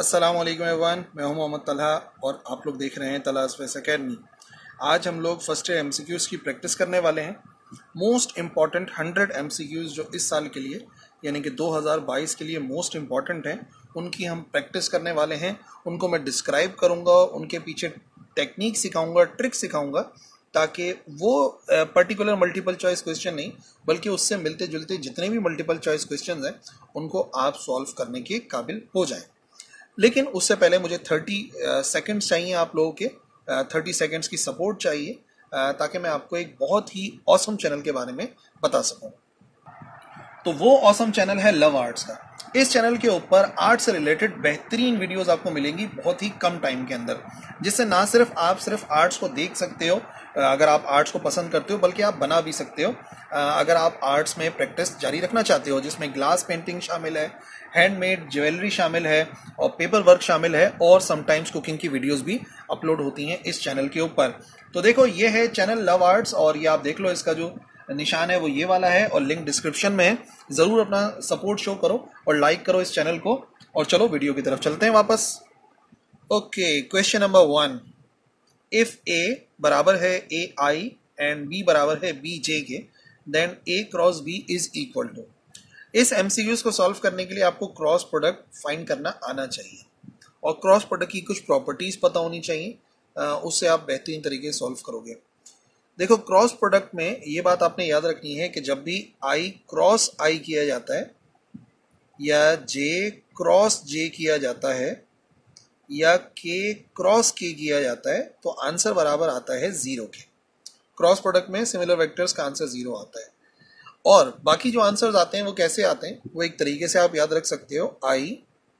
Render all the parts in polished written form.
अस्सलाम वालेकुम एवरीवन, मैं हूं मोहम्मद तलहा और आप लोग देख रहे हैं तलहास फेस एकेडमी। आज हम लोग फर्स्ट ईयर एमसीक्यूज़ की प्रैक्टिस करने वाले हैं। मोस्ट इम्पॉर्टेंट 100 एमसीक्यूज़ जो इस साल के लिए यानी कि 2022 के लिए मोस्ट इम्पॉर्टेंट हैं, उनकी हम प्रैक्टिस करने वाले हैं। उनको मैं डिस्क्राइब करूँगा, उनके पीछे टेक्निक सिखाऊँगा, ट्रिक सिखाऊँगा, ताकि वो पर्टिकुलर मल्टीपल चॉइस क्वेश्चन नहीं बल्कि उससे मिलते जुलते जितने भी मल्टीपल चॉइस क्वेश्चन हैं उनको आप सॉल्व करने के काबिल हो जाएं। लेकिन उससे पहले मुझे 30 सेकंड्स चाहिए आप लोगों के। 30 सेकंड्स की सपोर्ट चाहिए ताकि मैं आपको एक बहुत ही ऑसम चैनल के बारे में बता सकूं। तो वो ऑसम चैनल है लव आर्ट्स का। इस चैनल के ऊपर आर्ट से रिलेटेड बेहतरीन वीडियोस आपको मिलेंगी बहुत ही कम टाइम के अंदर, जिससे ना सिर्फ आप सिर्फ आर्ट्स को देख सकते हो अगर आप आर्ट्स को पसंद करते हो, बल्कि आप बना भी सकते हो अगर आप आर्ट्स में प्रैक्टिस जारी रखना चाहते हो, जिसमें ग्लास पेंटिंग शामिल है, हैंडमेड ज्वेलरी शामिल है और पेपर वर्क शामिल है, और समटाइम्स कुकिंग की वीडियोस भी अपलोड होती हैं इस चैनल के ऊपर। तो देखो, ये है चैनल लव आर्ट्स और ये आप देख लो, इसका जो निशान है वो ये वाला है और लिंक डिस्क्रिप्शन में है। ज़रूर अपना सपोर्ट शो करो और लाइक करो इस चैनल को। और चलो वीडियो की तरफ चलते हैं वापस। Okay, question number 1। If A बराबर है ए आई एंड बी बराबर है B J K, then A cross B is equal to. इस एमसीक्यूज को सॉल्व करने के लिए आपको क्रॉस प्रोडक्ट फाइंड करना आना चाहिए और क्रॉस प्रोडक्ट की कुछ प्रॉपर्टीज पता होनी चाहिए, उससे आप बेहतरीन तरीके से सॉल्व करोगे। देखो, क्रॉस प्रोडक्ट में ये बात आपने याद रखनी है कि जब भी आई क्रॉस आई किया जाता है या जे क्रॉस जे किया जाता है या के क्रॉस के किया जाता है तो आंसर बराबर आता है जीरो के। क्रॉस प्रोडक्ट में सिमिलर वेक्टर्स का आंसर जीरो आता है। और बाकी जो आंसर्स आते हैं वो कैसे आते हैं, वो एक तरीके से आप याद रख सकते हो, आई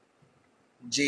जे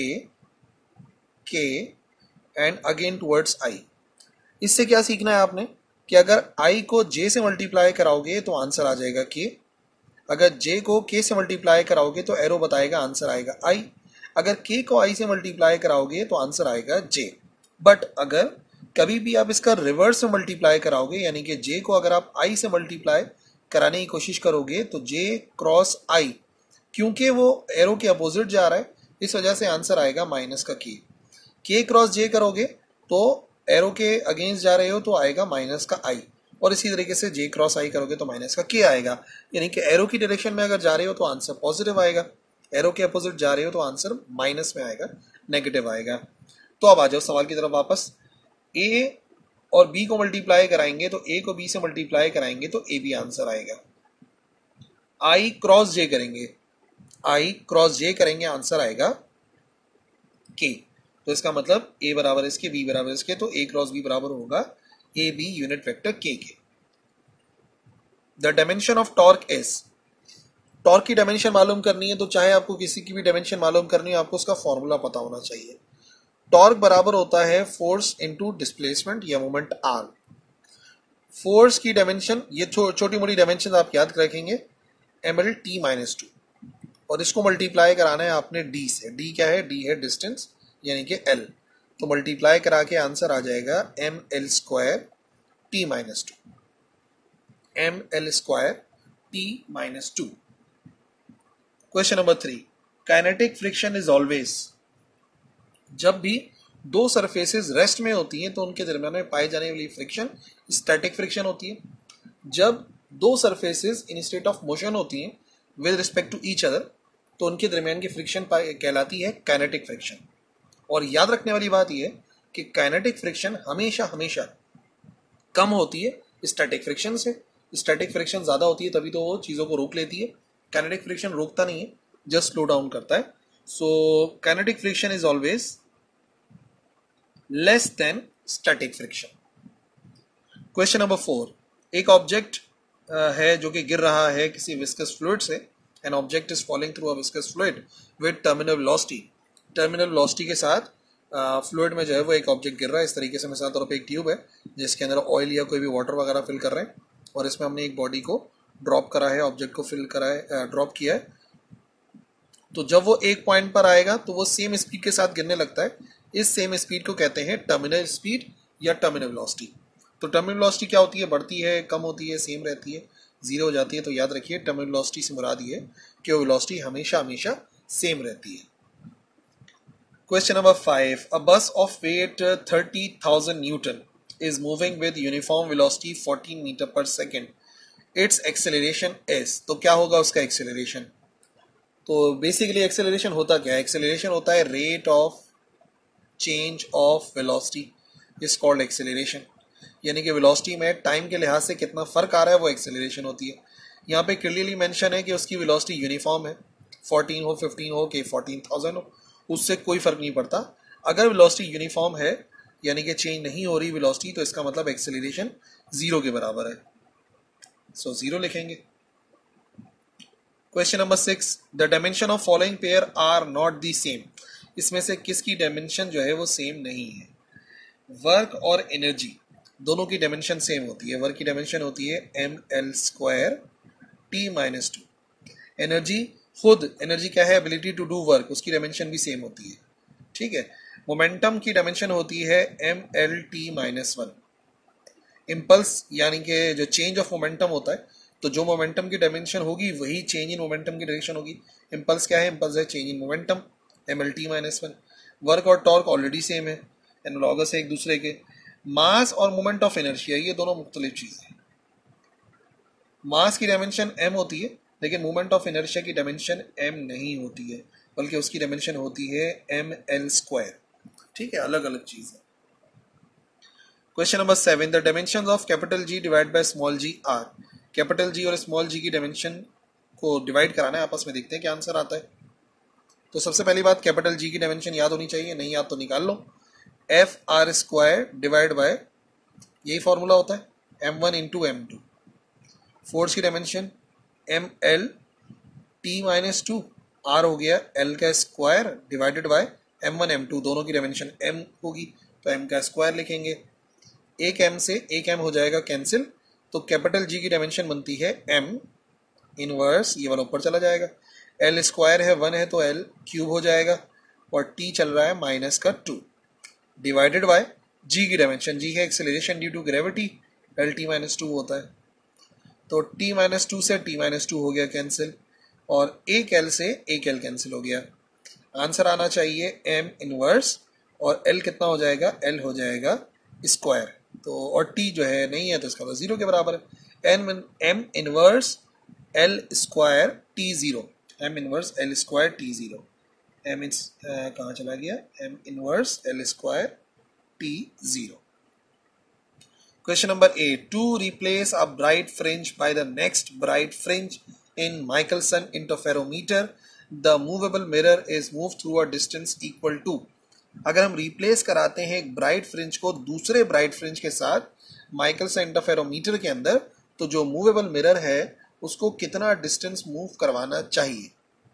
के एंड अगेन टुवर्ड्स आई। इससे क्या सीखना है आपने कि अगर i को j से मल्टीप्लाई कराओगे तो आंसर आ जाएगा k, अगर j को k से मल्टीप्लाई कराओगे तो एरो बताएगा आंसर आएगा i, अगर k को i से मल्टीप्लाई कराओगे तो आंसर आएगा j। बट अगर कभी भी आप इसका रिवर्स में मल्टीप्लाई कराओगे, यानी कि j को अगर आप i से मल्टीप्लाई कराने की कोशिश करोगे तो j क्रॉस i, क्योंकि वो एरो के अपोजिट जा रहा है, इस वजह से आंसर आएगा माइनस का k क्रॉस j करोगे तो एरो के अगेंस्ट जा रहे हो तो आएगा माइनस का आई, और इसी तरीके से जे क्रॉस आई करोगे तो माइनस का के आएगा। यानी कि एरो की डायरेक्शन में अगर जा रहे हो तो आंसर पॉजिटिव आएगा, एरो के अपोजिट जा रहे हो तो आंसर माइनस में आएगा, नेगेटिव आएगा। तो अब आ जाओ सवाल की तरफ वापस। ए और बी को मल्टीप्लाई कराएंगे तो ए को बी से मल्टीप्लाई कराएंगे तो ए बी आंसर आएगा। आई क्रॉस जे करेंगे, आई क्रॉस जे करेंगे, आंसर आएगा के। तो इसका मतलब a बराबर इसके, b बराबर इसके, तो a क्रॉस b बराबर होगा A B unit vector k के। The dimension of torque is, torque की डायमेंशन मालूम करनी है तो चाहे आपको किसी की भी डायमेंशन मालूम करनी है, आपको उसका फॉर्मूला पता होना चाहिए। टॉर्क बराबर होता है फोर्स इनटू डिस्प्लेसमेंट या मोमेंट r। फोर्स की डायमेंशन, ये छोटी मोटी डायमेंशन आप याद रखेंगे, ml/t-2, और इसको मल्टीप्लाई कराना है आपने d से। d क्या है? d है डिस्टेंस यानी कि L, तो मल्टीप्लाई करा के आंसर आ जाएगा ml² t-2, ml² t-2। Question number 3। Kinetic friction is always, जब भी दो सरफेसेस रेस्ट में होती हैं तो उनके दरमियान में पाई जाने वाली फ्रिक्शन स्टैटिक फ्रिक्शन होती है। जब दो surfaces in state of motion होती हैं with respect to each other तो उनके दरमियान की फ्रिक्शन कहलाती है काइनेटिक फ्रिक्शन। और याद रखने वाली बात यह है कि काइनेटिक फ्रिक्शन हमेशा हमेशा कम होती है स्टैटिक फ्रिक्शन से। स्टैटिक फ्रिक्शन ज़्यादा होती है तभी तो वो चीज़ों को रोक लेती है, काइनेटिक फ्रिक्शन रोकता नहीं है, जस्ट स्लो डाउन करता है। So kinetic friction is always less than static friction. Question number 4। एक ऑब्जेक्ट है जो कि गिर रहा है किसी विस्कस फ्लूइड से। An object is falling through a viscous fluid with terminal velocity. Terminal velocity के साथ फ्लूइड में जो है वो एक ऑब्जेक्ट गिर रहा है। इस तरीके से मिसाल तौर पर एक ट्यूब है जिसके अंदर ऑयल या कोई भी वाटर वगैरह फिल कर रहे हैं, और इसमें हमने एक बॉडी को ड्रॉप करा है, ऑब्जेक्ट को फिल करा है, ड्रॉप किया है। तो जब वो एक पॉइंट पर आएगा तो वो सेम स्पीड के साथ गिरने लगता है। इस सेम स्पीड को कहते हैं टर्मिनल स्पीड या टर्मिनल वेलोसिटी। तो टर्मिनल वेलोसिटी क्या होती है? बढ़ती है, कम होती है, सेम रहती है, जीरो हो जाती है। तो याद रखिए, टर्मिनल वेलोसिटी से मुराद ये है कि वो वेलोसिटी हमेशा हमेशा सेम रहती है। Question number 5. A bus of weight 30,000 Newton is moving with uniform velocity 14 meter per second. Its acceleration is. तो क्या होगा उसका acceleration? तो बेसिकली acceleration होता क्या है? Acceleration होता है rate of change of velocity is called acceleration. यानी कि velocity में time के लिहाज से कितना फ़र्क आ रहा है वो acceleration होती है. यहाँ पे क्लियरली मेंशन है कि उसकी velocity यूनिफॉर्म है, 14 हो, 15 हो कि 14,000 हो, उससे कोई फ़र्क नहीं पड़ता. अगर वेलोसिटी यूनिफॉर्म है यानी कि चेंज नहीं हो रही वेलोसिटी, तो इसका मतलब एक्सेलरेशन 0 के बराबर है. सो 0 लिखेंगे. Question number 6. The dimension of following pair are not the same. इसमें से किसकी डायमेंशन जो है वो सेम नहीं है? वर्क और एनर्जी दोनों की डायमेंशन सेम होती है. वर्क की डायमेंशन होती है ml² t-2. एनर्जी खुद एनर्जी क्या है? एबिलिटी टू डू वर्क, उसकी डायमेंशन भी सेम होती है. ठीक है. मोमेंटम की डायमेंशन होती है mlt-1. इम्पल्स यानी कि जो चेंज ऑफ मोमेंटम होता है, तो जो मोमेंटम की डायमेंशन होगी वही चेंज इन मोमेंटम की डायरेक्शन होगी. इम्पल्स क्या है? इम्पल्स है change in momentum, mlt-1. Work और टॉर्क ऑलरेडी सेम है, एनालॉगस है एक दूसरे के. मास और मोमेंट ऑफ इनर्शिया ये दोनों मुख्तलिफ चीज़ें हैं. मास की डायमेंशन m होती है, लेकिन मोमेंट ऑफ इनर्शिया की डायमेंशन m नहीं होती है, बल्कि उसकी डायमेंशन होती है ml². ठीक है, अलग अलग चीज़ है. Question number 7. The dimensions of capital G divide by small g are. Capital G और स्मॉल g की डायमेंशन को डिवाइड कराना है आपस में, देखते हैं क्या आंसर आता है. तो सबसे पहली बात, कैपिटल G की डायमेंशन याद होनी चाहिए, नहीं याद तो निकाल लो. FR² डिवाइड बाय, यही फॉर्मूला होता है, m1 इंटू m2. फोर्स की डायमेंशन ml-t-2, r हो गया l का square divided by m1 m2, दोनों की डायमेंशन m होगी, तो m का स्क्वायर लिखेंगे. एक m से एक m हो जाएगा कैंसिल, तो कैपिटल G की डायमेंशन बनती है m इनवर्स, ये वाला ऊपर चला जाएगा. l स्क्वायर है 1 है तो l क्यूब हो जाएगा, और t चल रहा है माइनस का 2, डिवाइडेड बाय g की डायमेंशन, g है acceleration due to gravity, lt-2 होता है, तो t-2 से t-2 हो गया कैंसिल, और एक l से एक l कैंसिल हो गया. आंसर आना चाहिए m इनवर्स, और l कितना हो जाएगा? l हो जाएगा स्क्वायर. तो और t जो है नहीं है, तो इसका 0 के बराबर है. m inverse l square t0, m inverse l square t0, m कहाँ चला गया? m inverse l square t0. Question number 8. To replace a bright fringe by the next bright fringe in Michelson interferometer, the movable mirror is moved through a distance equal to. अगर हम replace कराते हैं एक bright fringe को दूसरे bright fringe के साथ Michelson interferometer के अंदर, तो जो मूवेबल मिरर है उसको कितना डिस्टेंस मूव करवाना चाहिए?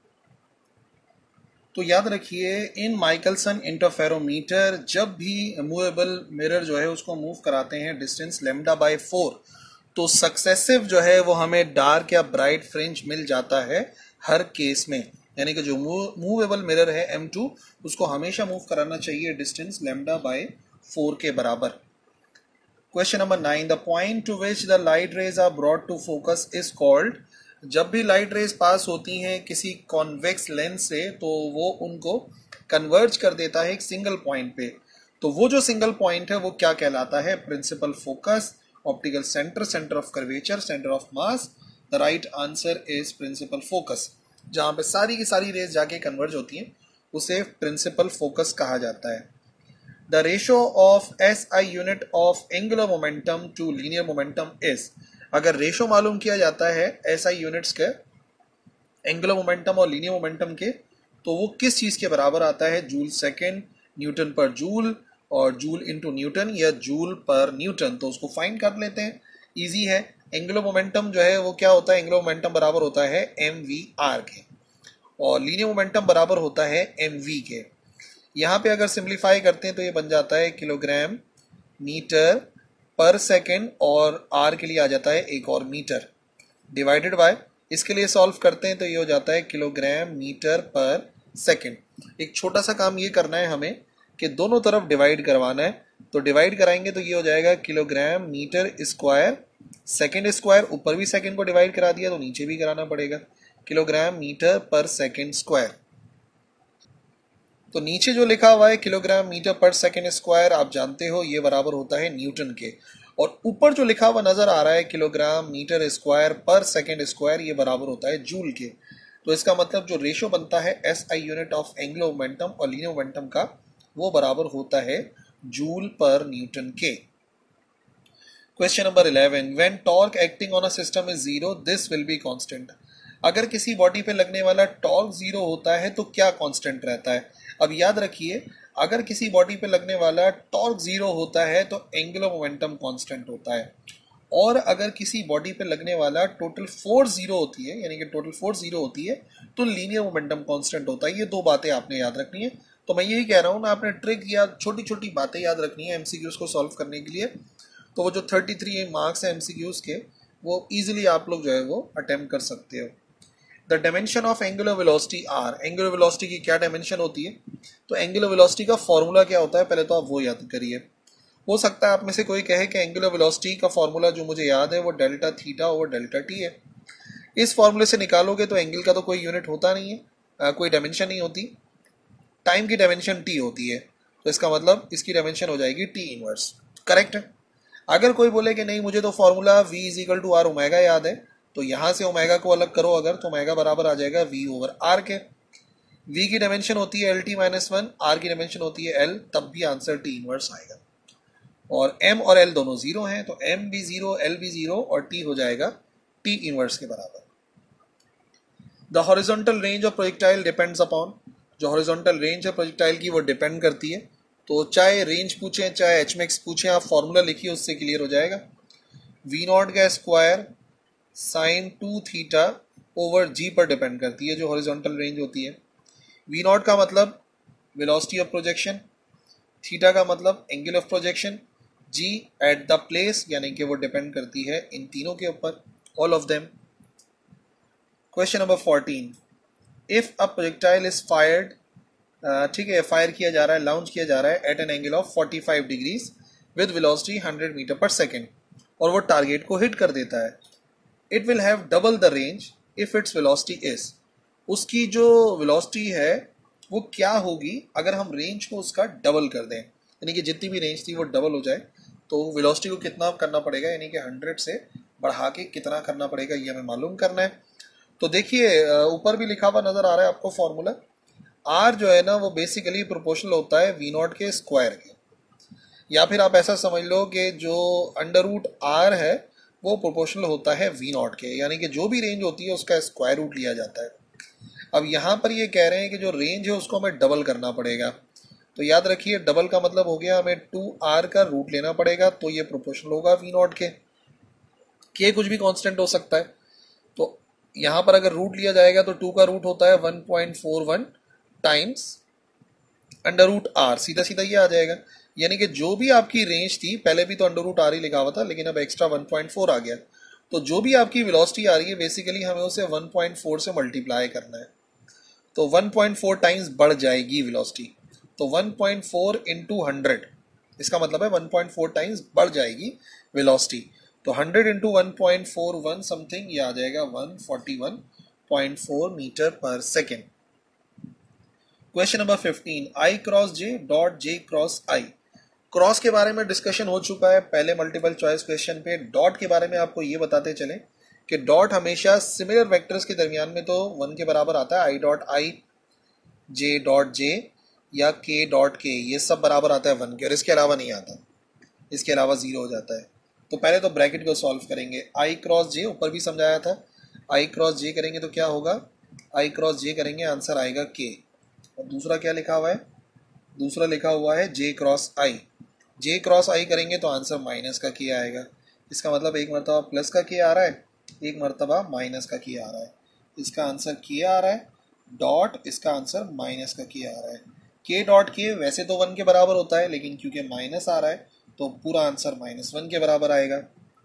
तो याद रखिए, इन माइकलसन इंटरफेरोमीटर जब भी मूवेबल मिरर जो है उसको मूव कराते हैं डिस्टेंस λ/4, तो सक्सेसिव जो है वो हमें डार्क या ब्राइट फ्रिंज मिल जाता है हर केस में. यानी कि जो मूवेबल मिरर है M2, उसको हमेशा मूव कराना चाहिए डिस्टेंस λ/4 के बराबर. Question number 9. The point to which the light rays are brought to focus is called. जब भी लाइट रेज पास होती हैं किसी कॉन्वेक्स लेंस से, तो वो उनको कन्वर्ज कर देता है एक सिंगल पॉइंट पे. तो वो जो सिंगल पॉइंट है वो क्या कहलाता है? Principal focus, optical centre, centre of curvature, centre of mass. The right answer is principal focus. जहाँ पे सारी की सारी रेज जाके कन्वर्ज होती हैं उसे प्रिंसिपल फोकस कहा जाता है. The ratio of SI unit of angular momentum to linear momentum is. अगर रेशो मालूम किया जाता है SI यूनिट्स के एंगुलर मोमेंटम और लीनियर मोमेंटम के, तो वो किस चीज़ के बराबर आता है? जूल सेकेंड, न्यूटन पर जूल, और जूल इंटू न्यूटन या जूल पर न्यूटन. तो उसको फाइंड कर लेते हैं, इजी है. एंगुलर मोमेंटम जो है वो क्या होता है? एंगुलर मोमेंटम बराबर होता है mvr के, और लीनियर मोमेंटम बराबर होता है mv के. यहाँ पे अगर सिंप्लीफाई करते हैं तो ये बन जाता है किलोग्राम मीटर पर सेकेंड, और r के लिए आ जाता है एक और मीटर, डिवाइडेड बाय, इसके लिए सॉल्व करते हैं तो ये हो जाता है किलोग्राम मीटर पर सेकेंड. एक छोटा सा काम ये करना है हमें कि दोनों तरफ डिवाइड करवाना है. तो डिवाइड कराएंगे तो ये हो जाएगा kilogram metre square second square, ऊपर भी सेकेंड को डिवाइड करा दिया तो नीचे भी कराना पड़ेगा, किलोग्राम मीटर पर सेकेंड स्क्वायर. तो नीचे जो लिखा हुआ है किलोग्राम मीटर पर सेकेंड स्क्वायर, आप जानते हो ये बराबर होता है न्यूटन के, और ऊपर जो लिखा हुआ नजर आ रहा है किलोग्राम मीटर स्क्वायर पर सेकेंड स्क्वायर, ये बराबर होता है जूल के। तो इसका मतलब जो रेशो बनता है SI unit of angular momentum और लीनियर मोमेंटम का, वो बराबर होता है जूल पर न्यूटन के। Question number 11, when torque acting on a system is zero this will be constant. अगर किसी बॉडी पे लगने वाला टॉर्क जीरो होता है तो क्या कांस्टेंट रहता है? अब याद रखिए, अगर किसी बॉडी पे लगने वाला टॉर्क जीरो होता है तो एंगुलर मोमेंटम कांस्टेंट होता है, और अगर किसी बॉडी पे लगने वाला टोटल फोर्स जीरो होती है, यानी कि टोटल फोर्स जीरो होती है, तो लीनियर मोमेंटम कांस्टेंट होता है। ये दो बातें आपने याद रखनी है। तो मैं यही कह रहा हूँ ना, आपने ट्रिक या छोटी छोटी बातें याद रखनी है एमसीक्यूज को सॉल्व करने के लिए। तो वो जो 33 मार्क्स है एमसीक्यूज के, वो इजीली आप लोग जो है वो अटेम्प्ट कर सकते हो। The dimension of angular velocity are, angular velocity की क्या डायमेंशन होती है? तो एंगुलर वेलोसिटी का फॉर्मूला क्या होता है, पहले तो आप वो याद करिए। हो सकता है आप में से कोई कहे कि एंगुलर वेलोसिटी का फॉर्मूला जो मुझे याद है वो delta theta over delta T है। इस फॉर्मूले से निकालोगे तो एंगल का तो कोई यूनिट होता नहीं है, कोई डायमेंशन नहीं होती, टाइम की डायमेंशन टी होती है। तो इसका मतलब इसकी डायमेंशन हो जाएगी टी इनवर्स। करेक्ट है। अगर कोई बोले कि नहीं मुझे तो formula v is equal to R omega याद है, तो यहाँ से ओमेगा को अलग करो अगर, तो ओमेगा बराबर आ जाएगा v ओवर आर के। v की डायमेंशन होती है L T minus one, R की डायमेंशन होती है l, तब भी आंसर टी इनवर्स आएगा। और m और l दोनों जीरो हैं, तो m भी जीरो l भी जीरो, और t हो जाएगा t इनवर्स के बराबर। The horizontal range of projectile depends upon, जो हॉरिजॉन्टल रेंज है प्रोजेक्टाइल की वो डिपेंड करती है। तो चाहे रेंज पूछें चाहे एच मैक्स पूछें, आप फॉर्मूला लिखिए उससे क्लियर हो जाएगा। वी नॉट का square sine 2 theta over G पर डिपेंड करती है जो हॉरिजॉन्टल रेंज होती है। वी नॉट का मतलब वेलोसिटी ऑफ प्रोजेक्शन, थीटा का मतलब angle of projection, G at the place, यानी कि वो डिपेंड करती है इन तीनों के ऊपर, all of them. Question number 14, if a projectile is fired, ठीक है, फायर किया जा रहा है, लॉन्च किया जा रहा है at an angle of 45 degrees with velocity 100 metre पर सेकेंड, और वो टारगेट को हिट कर देता है। It will have double the range if its velocity is, उसकी जो वेलोसिटी है वो क्या होगी अगर हम रेंज को उसका डबल कर दें, यानी कि जितनी भी रेंज थी वो डबल हो जाए, तो वेलोसिटी को कितना करना पड़ेगा, यानी कि 100 से बढ़ा के कितना करना पड़ेगा, ये हमें मालूम करना है। तो देखिए ऊपर भी लिखा हुआ नजर आ रहा है आपको फॉर्मूला। आर जो है ना वो बेसिकली प्रोपोर्शनल होता है वी नॉट के स्क्वायर के, या फिर आप ऐसा समझ लो कि जो अंडर रूट आर है वो प्रोपोर्शनल होता है वी नॉट के, यानी कि जो भी रेंज होती है उसका स्क्वायर रूट लिया जाता है। अब यहाँ पर ये कह रहे हैं कि जो रेंज है उसको हमें डबल करना पड़ेगा, तो याद रखिए डबल का मतलब हो गया हमें 2r का रूट लेना पड़ेगा, तो ये प्रोपोर्शनल होगा वी नॉट के कुछ भी कांस्टेंट हो सकता है। तो यहाँ पर अगर रूट लिया जाएगा तो 2 का रूट होता है 1.41 टाइम्स अंडर रूट आर, सीधा सीधा ये आ जाएगा, यानी कि जो भी आपकी रेंज थी, पहले भी तो अंडर रूट आर ही लिखा हुआ था लेकिन अब एक्स्ट्रा 1.4 आ गया, तो जो भी आपकी वेलोसिटी आ रही है बेसिकली हमें उसे 1.4 से मल्टीप्लाई करना है, तो 1.4 टाइम्स बढ़ जाएगी वेलोसिटी। तो 1.4 इंटू 100, इसका मतलब है 1.4 टाइम्स बढ़ जाएगी वेलोसिटी। तो 100 इंटू 1.41 समथिंग, ये आ जाएगा 141.4 मीटर पर second. Question number 15, I cross J dot J cross I. Cross के बारे में डिस्कशन हो चुका है पहले मल्टीपल चॉइस क्वेश्चन पे। डॉट के बारे में आपको ये बताते चले कि डॉट हमेशा सिमिलर वेक्टर्स के दरमियान में तो 1 के बराबर आता है, I dot I, J dot जे या के डॉट के, ये सब बराबर आता है 1 के, और इसके अलावा नहीं आता, इसके अलावा 0 हो जाता है। तो पहले तो ब्रैकेट को सॉल्व करेंगे, आई क्रॉस जे ऊपर भी समझाया था, आई क्रॉस जे करेंगे तो क्या होगा, आई क्रॉस जे करेंगे आंसर आएगा के, और दूसरा क्या लिखा हुआ है, दूसरा लिखा हुआ है जे क्रॉस आई, जे क्रॉस आई करेंगे तो आंसर माइनस का के आएगा। इसका मतलब एक मरतबा प्लस का के आ रहा है, एक मरतबा माइनस का के आ रहा है, इसका आंसर के आ रहा है, डॉट इसका आंसर माइनस का के आ रहा है। के डॉट के वैसे तो 1 के बराबर होता है, लेकिन क्योंकि माइनस आ रहा है तो पूरा आंसर -1 के बराबर आएगा।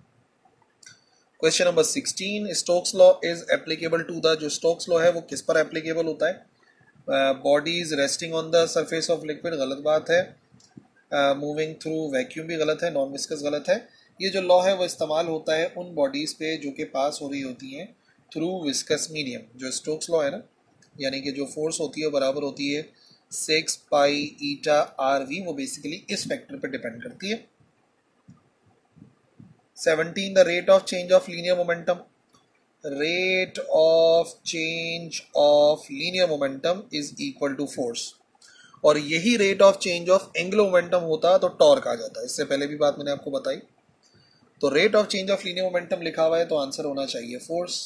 Question number 16, Stokes law is applicable to the, जो स्टोक्स लॉ है वो किस पर एप्लीकेबल होता है, bodies resting on the surface of liquid, गलत बात है, मूविंग थ्रू वैक्यूम भी गलत है, नॉन विस्कस गलत है। ये जो लॉ है वो इस्तेमाल होता है उन बॉडीज़ पे जो कि पास हो रही होती हैं थ्रू विस्कस मीडियम। जो स्टोक्स लॉ है ना, यानी कि जो फोर्स होती है बराबर होती है 6 पाई ईटा आर वी, वो बेसिकली इस फैक्टर पे डिपेंड करती है। 17 the rate of change of linear momentum, rate of change of linear momentum is equal to force, और यही rate of change of angular momentum होता तो टॉर्क आ जाता है। इससे पहले भी बात मैंने आपको बताई। तो rate of change of linear momentum लिखा हुआ है तो आंसर होना चाहिए force.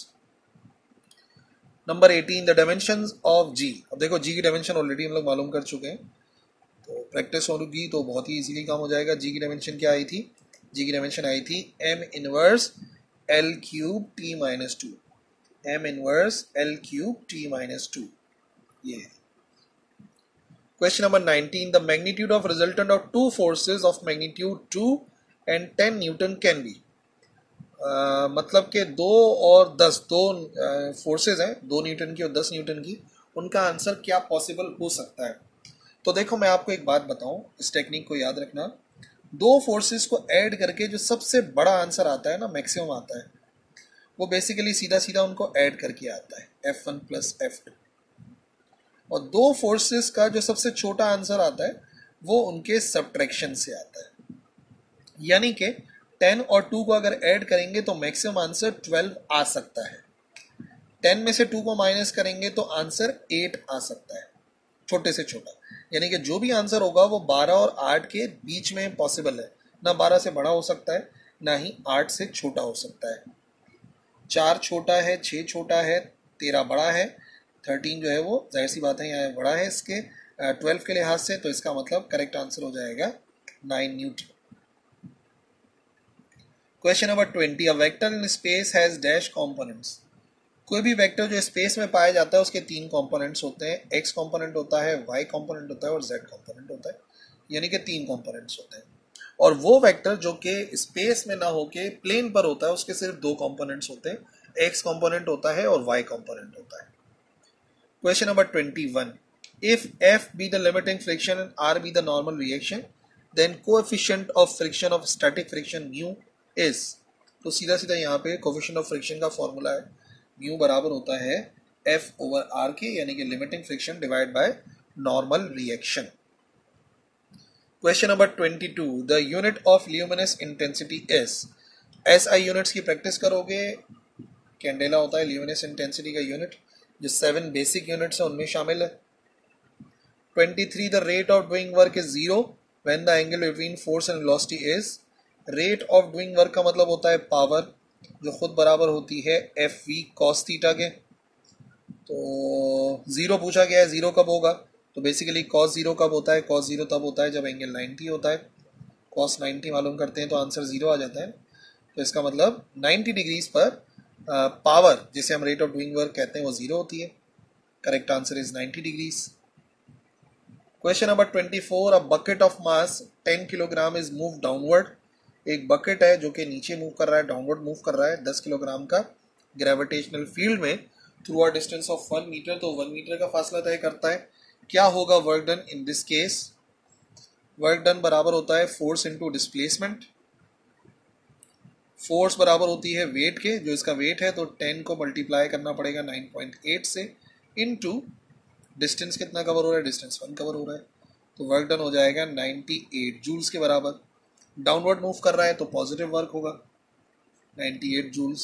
Number 18 the dimensions of G. अब देखो जी की डायमेंशन ऑलरेडी हम लोग मालूम कर चुके हैं, तो प्रैक्टिस होगी तो बहुत ही इजीली काम हो जाएगा। जी की डायमेंशन क्या आई थी? जी की डायमेंशन आई थी m inverse l cube t minus two, m inverse l cube t minus two. ये question number 19 the magnitude of resultant of two forces of magnitude 2 and 10 newton can be. मतलब कि 2 और 10 दो फोर्सेज हैं, 2 Newton की और 10 Newton की, उनका आंसर क्या पॉसिबल हो सकता है? तो देखो मैं आपको एक बात बताऊं, इस टेक्निक को याद रखना। दो फोर्सेस को ऐड करके जो सबसे बड़ा आंसर आता है ना, मैक्सिमम आता है, वो बेसिकली सीधा सीधा उनको ऐड करके आता है, F1 प्लस F2। और दो फोर्सेस का जो सबसे छोटा आंसर आता है वो उनके सब्ट्रैक्शन से आता है। यानी कि 10 और 2 को अगर ऐड करेंगे तो मैक्सिमम आंसर 12 आ सकता है। 10 में से 2 को माइनस करेंगे तो आंसर 8 आ सकता है, छोटे से छोटा। यानी कि जो भी आंसर होगा वो 12 और 8 के बीच में पॉसिबल है, ना 12 से बड़ा हो सकता है ना ही 8 से छोटा हो सकता है। 4 छोटा है, 6 छोटा है, 13 बड़ा है, 13 जो है वो जाहिर सी बात है यहाँ बड़ा है इसके 12 के लिहाज से, तो इसका मतलब करेक्ट आंसर हो जाएगा 9 newton. Question number 20 a vector in space has dash components. कोई भी वेक्टर जो स्पेस में पाया जाता है उसके 3 कंपोनेंट्स होते हैं, एक्स कंपोनेंट होता है, वाई कंपोनेंट होता है और जेड कंपोनेंट होता है, यानी कि 3 कंपोनेंट्स होते हैं। और वो वेक्टर जो कि स्पेस में ना होके प्लेन पर होता है उसके सिर्फ 2 कंपोनेंट्स होते हैं, एक्स कंपोनेंट होता है और वाई कंपोनेंट होता है। Question number 21 if F be the limiting friction and R be the normal reaction then coefficient of friction of static friction mu is। तो सीधा सीधा यहाँ पे कोफिशिएंट ऑफ फ्रिक्शन का फॉर्मूला है, म्यू बराबर होता है F ओवर R के, यानी कि limiting friction divide by normal reaction. Question number 22 the unit of luminous intensity is. SI units की प्रैक्टिस करोगे, कैंडेला होता है ल्यूमिनस इंटेंसिटी का यूनिट, जो 7 बेसिक यूनिट्स है उनमें शामिल है। 23 the rate of doing work is 0 when the angle between force and velocity is. Rate of doing work का मतलब होता है पावर, जो खुद बराबर होती है एफ वी कॉस थीटा के। तो 0 पूछा गया है, 0 कब होगा? तो बेसिकली कॉस 0 कब होता है? कॉस 0 तब होता है जब एंगल 90 होता है। कॉस 90 मालूम करते हैं तो आंसर 0 आ जाता है। तो इसका मतलब 90 डिग्रीज पर पावर जिसे हम रेट ऑफ डूइंग वर्क कहते हैं वो 0 होती है। Correct answer is 90 degrees. Question number 24 a bucket of mass 10 kilogram is move downward. एक बकेट है जो कि नीचे मूव कर रहा है, डाउनवर्ड मूव कर रहा है 10 किलोग्राम का ग्रेविटेशनल फील्ड में through a distance of 1 metre. तो 1 मीटर का फासला तय करता है। क्या होगा work done in this case? Work done बराबर होता है फोर्स इनटू डिस्प्लेसमेंट। फोर्स बराबर होती है वेट के, जो इसका वेट है तो 10 को मल्टीप्लाई करना पड़ेगा 9.8 से, इनटू डिस्टेंस कितना कवर हो रहा है? डिस्टेंस 1 कवर हो रहा है, तो वर्क डन हो जाएगा 98 जूल्स के बराबर। डाउनवर्ड मूव कर रहा है तो पॉजिटिव वर्क होगा 98 joules.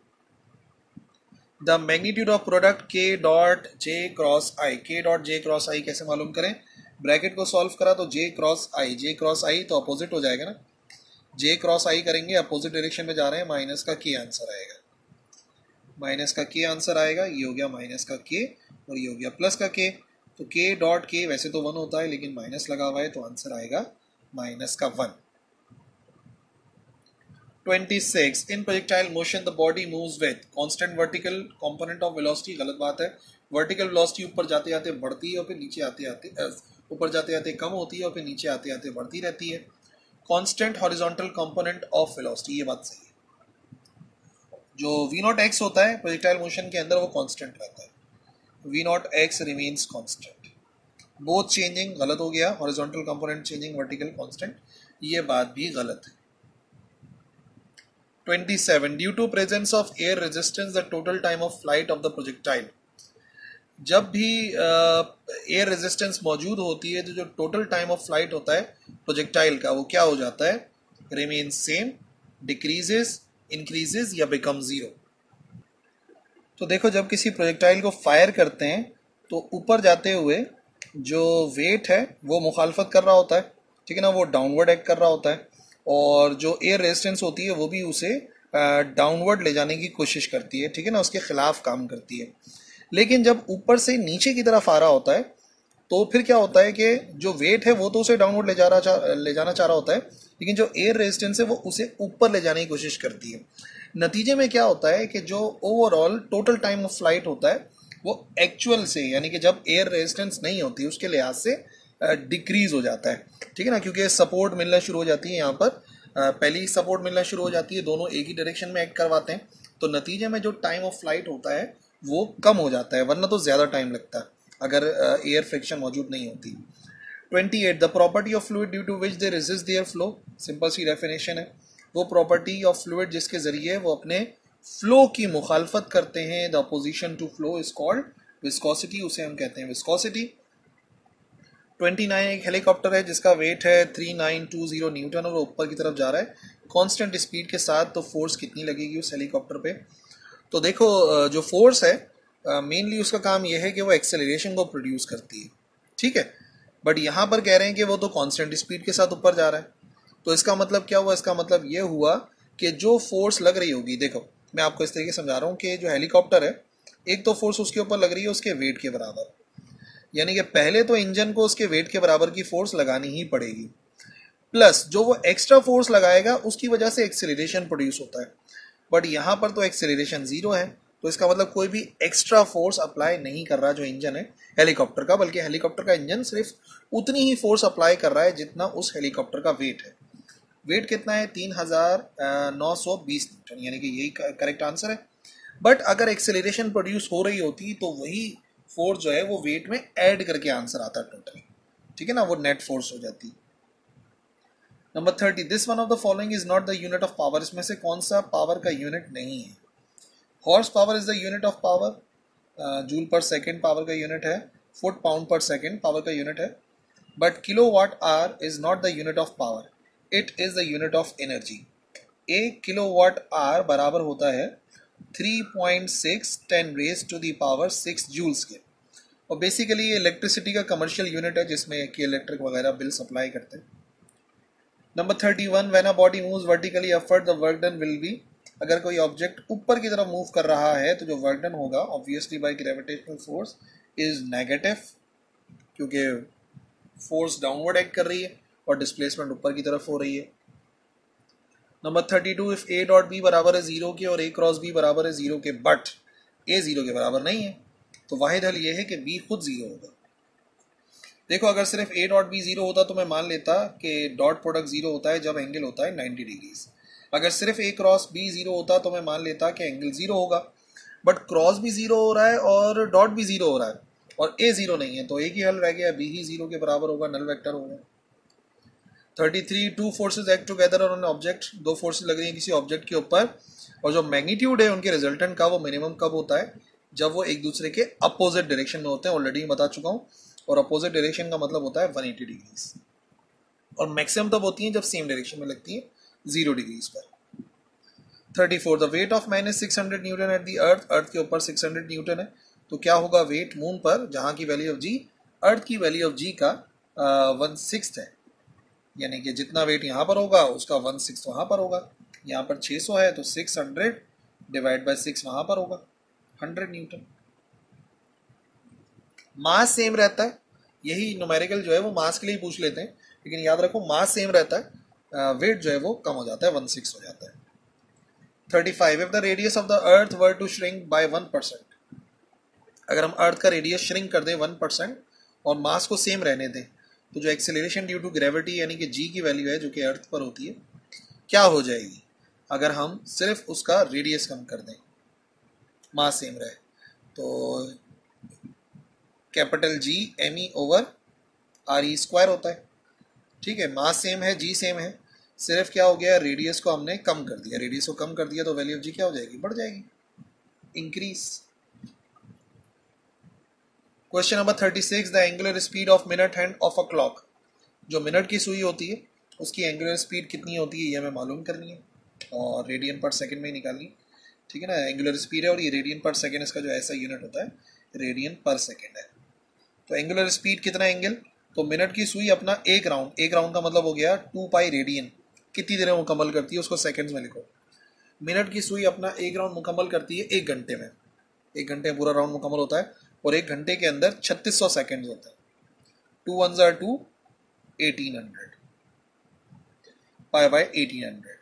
The magnitude of product k dot J cross i. K dot J cross आई कैसे मालूम करें? ब्रैकेट को सॉल्व करा तो जे क्रॉस आई तो अपोजिट हो जाएगा ना। जे क्रॉस आई करेंगे, अपोजिट डायरेक्शन में जा रहे हैं, माइनस का के आंसर आएगा, माइनस का के आंसर आएगा। ये हो गया माइनस का के और ये हो गया प्लस का के। तो के डॉट के वैसे तो 1 होता है लेकिन माइनस लगा हुआ है तो आंसर आएगा माइनस का 1। 26 in projectile motion the body moves with constant vertical component of velocity. गलत बात है, वर्टिकल वेलोसिटी ऊपर जाते जाते बढ़ती है और फिर नीचे आते आते ऊपर जाते जाते कम होती है और फिर नीचे आते आते बढ़ती रहती है। Constant horizontal component of velocity, ये बात सही है। जो v0x होता है प्रोजेक्टाइल मोशन के अंदर वो कांस्टेंट रहता है, v0x remains constant. Both changing गलत हो गया, horizontal component changing, vertical constant, ये बात भी गलत है। 27 due to presence of air resistance the total time of flight of the projectile। जब भी एयर रेजिस्टेंस मौजूद होती है तो जो टोटल टाइम ऑफ फ्लाइट होता है प्रोजेक्टाइल का वो क्या हो जाता है, रिमेन सेम, डिक्रीजेस, इंक्रीजेस या बिकम जीरो। तो देखो जब किसी प्रोजेक्टाइल को फायर करते हैं तो ऊपर जाते हुए जो वेट है वो मुखालफत कर रहा होता है, ठीक है ना, वो डाउनवर्ड एक्ट कर रहा होता है, और जो एयर रेजिस्टेंस होती है वो भी उसे डाउनवर्ड ले जाने की कोशिश करती है, ठीक है ना, उसके खिलाफ काम करती है। लेकिन जब ऊपर से नीचे की तरफ आ रहा होता है तो फिर क्या होता है कि जो वेट है वो तो उसे डाउनवर्ड ले जाना चाह रहा होता है, लेकिन जो एयर रेजिस्टेंस है वो उसे ऊपर ले जाने की कोशिश करती है। नतीजे में क्या होता है कि जो overall total time of flight होता है वो एक्चुअल से, यानी कि जब एयर रेजिस्टेंस नहीं होती उसके लिहाज से डिक्रीज हो जाता है, ठीक है ना, क्योंकि सपोर्ट मिलना शुरू हो जाती है। यहाँ पर पहली सपोर्ट मिलना शुरू हो जाती है, दोनों एक ही डायरेक्शन में एक्ट करवाते हैं, तो नतीजे में जो टाइम ऑफ फ्लाइट होता है वो कम हो जाता है, वरना तो ज़्यादा टाइम लगता है अगर एयर फ्रिक्शन मौजूद नहीं होती। 28 the property of fluid due to which they resist their flow, simple सी डेफिनेशन है, वो प्रॉपर्टी ऑफ फ्लूइड जिसके जरिए वो अपने फ्लो की मुखालफत करते हैं, the opposition to flow is called viscosity, उसे हम कहते हैं विस्कोसिटी। 29 एक हेलीकॉप्टर है जिसका वेट है 3920 न्यूटन और वो ऊपर की तरफ जा रहा है कांस्टेंट स्पीड के साथ, तो फोर्स कितनी लगेगी उस हेलीकॉप्टर पे। तो देखो जो फोर्स है मेनली उसका काम यह है कि वो एक्सेलरेशन को प्रोड्यूस करती है, ठीक है, बट यहाँ पर कह रहे हैं कि वो तो कांस्टेंट स्पीड के साथ ऊपर जा रहा है, तो इसका मतलब क्या हुआ, इसका मतलब ये हुआ कि जो फोर्स लग रही होगी, देखो मैं आपको इस तरीके से समझा रहा हूँ कि जो हेलीकॉप्टर है एक तो फोर्स उसके ऊपर लग रही है उसके वेट के बराबर, यानी कि पहले तो इंजन को उसके वेट के बराबर की फोर्स लगानी ही पड़ेगी, प्लस जो वो एक्स्ट्रा फोर्स लगाएगा उसकी वजह से एक्सेलरेशन प्रोड्यूस होता है, बट यहाँ पर तो एक्सेलरेशन जीरो है, तो इसका मतलब कोई भी एक्स्ट्रा फोर्स अप्लाई नहीं कर रहा जो इंजन है हेलीकॉप्टर का, बल्कि हेलीकॉप्टर का इंजन सिर्फ उतनी ही फोर्स अप्लाई कर रहा है जितना उस हेलीकॉप्टर का वेट है। वेट कितना है, 3920 न्यूटन, यानी कि यही करेक्ट आंसर है। बट अगर एक्सेलरेशन प्रोड्यूस हो रही होती तो वही फोर्स जो है वो वेट में ऐड करके आंसर आता टोटल, ठीक है ना, वो नेट फोर्स हो जाती। Number 30 this one of the following is not the unit of power, इसमें से कौन सा पावर का यूनिट नहीं है। Horsepower is the unit of power, joule per second power का यूनिट है, foot pound per second power का यूनिट है, but kilowatt hour is not the unit of power, it is the unit of energy. एक kilowatt hour बराबर होता है 3.6 10 raise to the power 6 joules के, और basically ये electricity का कमर्शियल यूनिट है जिसमें कि इलेक्ट्रिक वगैरह बिल सप्लाई करते हैं। Number 31 when a body moves vertically upward the work done will be, अगर कोई ऑब्जेक्ट ऊपर की तरफ मूव कर रहा है तो जो वर्क डन होगा obviously by gravitational force is negative, क्योंकि फोर्स डाउनवर्ड एक्ट कर रही है और डिस्प्लेसमेंट ऊपर की तरफ हो रही है। Number 32 if A dot B बराबर है जीरो के और ए क्रॉस बी बराबर है जीरो के, बट ए जीरो के बराबर नहीं है, तो वाहिद हल ये है कि बी खुद जीरो होगा। देखो अगर सिर्फ ए डॉट बी जीरो होता तो मैं मान लेता कि डॉट प्रोडक्ट जीरो होता है जब एंगल होता है 90 डिग्रीज। अगर सिर्फ ए क्रॉस बी जीरो होता तो मैं मान लेता कि एंगल जीरो होगा, बट क्रॉस भी जीरो हो रहा है और डॉट भी जीरो हो रहा है और ए जीरो नहीं है, तो एक ही हल रह गया, बी ही जीरो के बराबर होगा, नल वेक्टर होगा। 33 two forces act together on an object, दो फोर्सेज लग रही हैं किसी ऑब्जेक्ट के ऊपर, और जो मैग्नीट्यूड है उनके रिजल्टेंट का वो मिनिमम कब होता है, जब वो एक दूसरे के अपोजिट डायरेक्शन में होते हैं, ऑलरेडी बता चुका हूँ, और अपोजिट डायरेक्शन का मतलब होता है 180 डिग्रीज, और मैक्सिमम तब होती है जब सेम डायरेक्शन में लगती है 0 डिग्रीज पर। 34 the weight of man is 600 newton at the earth, earth के ऊपर 600 न्यूटन है, तो क्या होगा वेट मून पर, जहाँ की वैल्यू ऑफ जी अर्थ की वैल्यू ऑफ जी का 1/6 है, यानी कि जितना वेट यहाँ पर होगा उसका 1/6 वहाँ पर होगा। यहाँ पर 600 है तो 600 डिवाइड बाय 6 वहाँ पर होगा 100 न्यूटन। मास सेम रहता है, यही न्यूमेरिकल जो है वो मास के लिए पूछ लेते हैं, लेकिन याद रखो मास सेम रहता है, वेट जो है वो कम हो जाता है, 1/6 हो जाता है। 35 if the radius of the earth were to shrink by 1%, अगर हम अर्थ का रेडियस श्रिंक कर दें 1% और मास को सेम रहने दें, तो जो एक्सेलरेशन ड्यू टू ग्रेविटी यानी कि जी की वैल्यू है जो कि अर्थ पर होती है क्या हो जाएगी, अगर हम सिर्फ उसका रेडियस कम कर दें, मास सेम रहे, तो capital G M E over R E square होता है, ठीक है, मास सेम है, जी सेम है, सिर्फ क्या हो गया, रेडियस को हमने कम कर दिया, रेडियस को कम कर दिया तो वैल्यू ऑफ जी क्या हो जाएगी, बढ़ जाएगी, increase. Question number 36, the angular speed of minute hand of a clock. जो मिनट की सुई होती है उसकी एंगुलर स्पीड कितनी होती है ये हमें मालूम करनी है और रेडियन पर सेकंड में ही निकालनी है, ठीक है ना। एंगुलर स्पीड है और ये रेडियन पर सेकंड, इसका जो ऐसा यूनिट होता है रेडियन पर सेकंड है। तो एंगुलर स्पीड कितना एंगल, तो मिनट की सुई अपना एक राउंड का मतलब हो गया 2 पाई रेडियन, कितनी देर में मुकम्मल करती है उसको सेकंड्स में लिखो। मिनट की सुई अपना एक राउंड मुकम्मल करती है 1 घंटे में, 1 घंटे में पूरा राउंड मुकम्मल होता है और 1 घंटे के अंदर 3600 सेकंड्स होते हैं। 2 1s are 2, 1800 pi by 1800।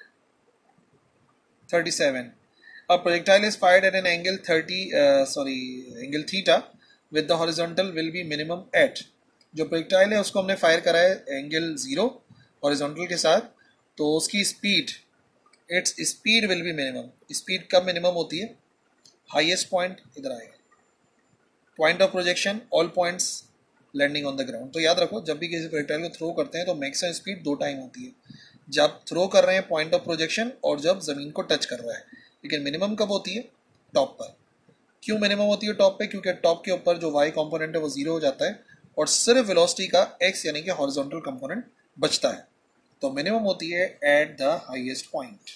37, a projectile is fired at an angle angle theta with the horizontal will be minimum at। जो प्रोजेक्टाइल है उसको हमने फायर करा है एंगल 0 हॉरिजॉन्टल के साथ, तो उसकी speed, its speed will be minimum. Speed कब मिनिमम होती है, हाईएस्ट पॉइंट इधर आएगा, point of projection all points landing on the ground. तो याद रखो जब भी किसी प्रोजेक्टाइल को थ्रो करते हैं तो मैक्सिमम स्पीड 2 टाइम होती है, जब थ्रो कर रहे हैं पॉइंट ऑफ प्रोजेक्शन और जब जमीन को टच कर रहा है। लेकिन मिनिमम कब होती है, टॉप पर। क्यों मिनिमम होती है टॉप पे, क्योंकि टॉप के ऊपर जो वाई कंपोनेंट है वो 0 हो जाता है और सिर्फ वेलोसिटी का एक्स यानी कि हॉरिजॉन्टल कंपोनेंट बचता है। तो मिनिमम होती है at the highest point.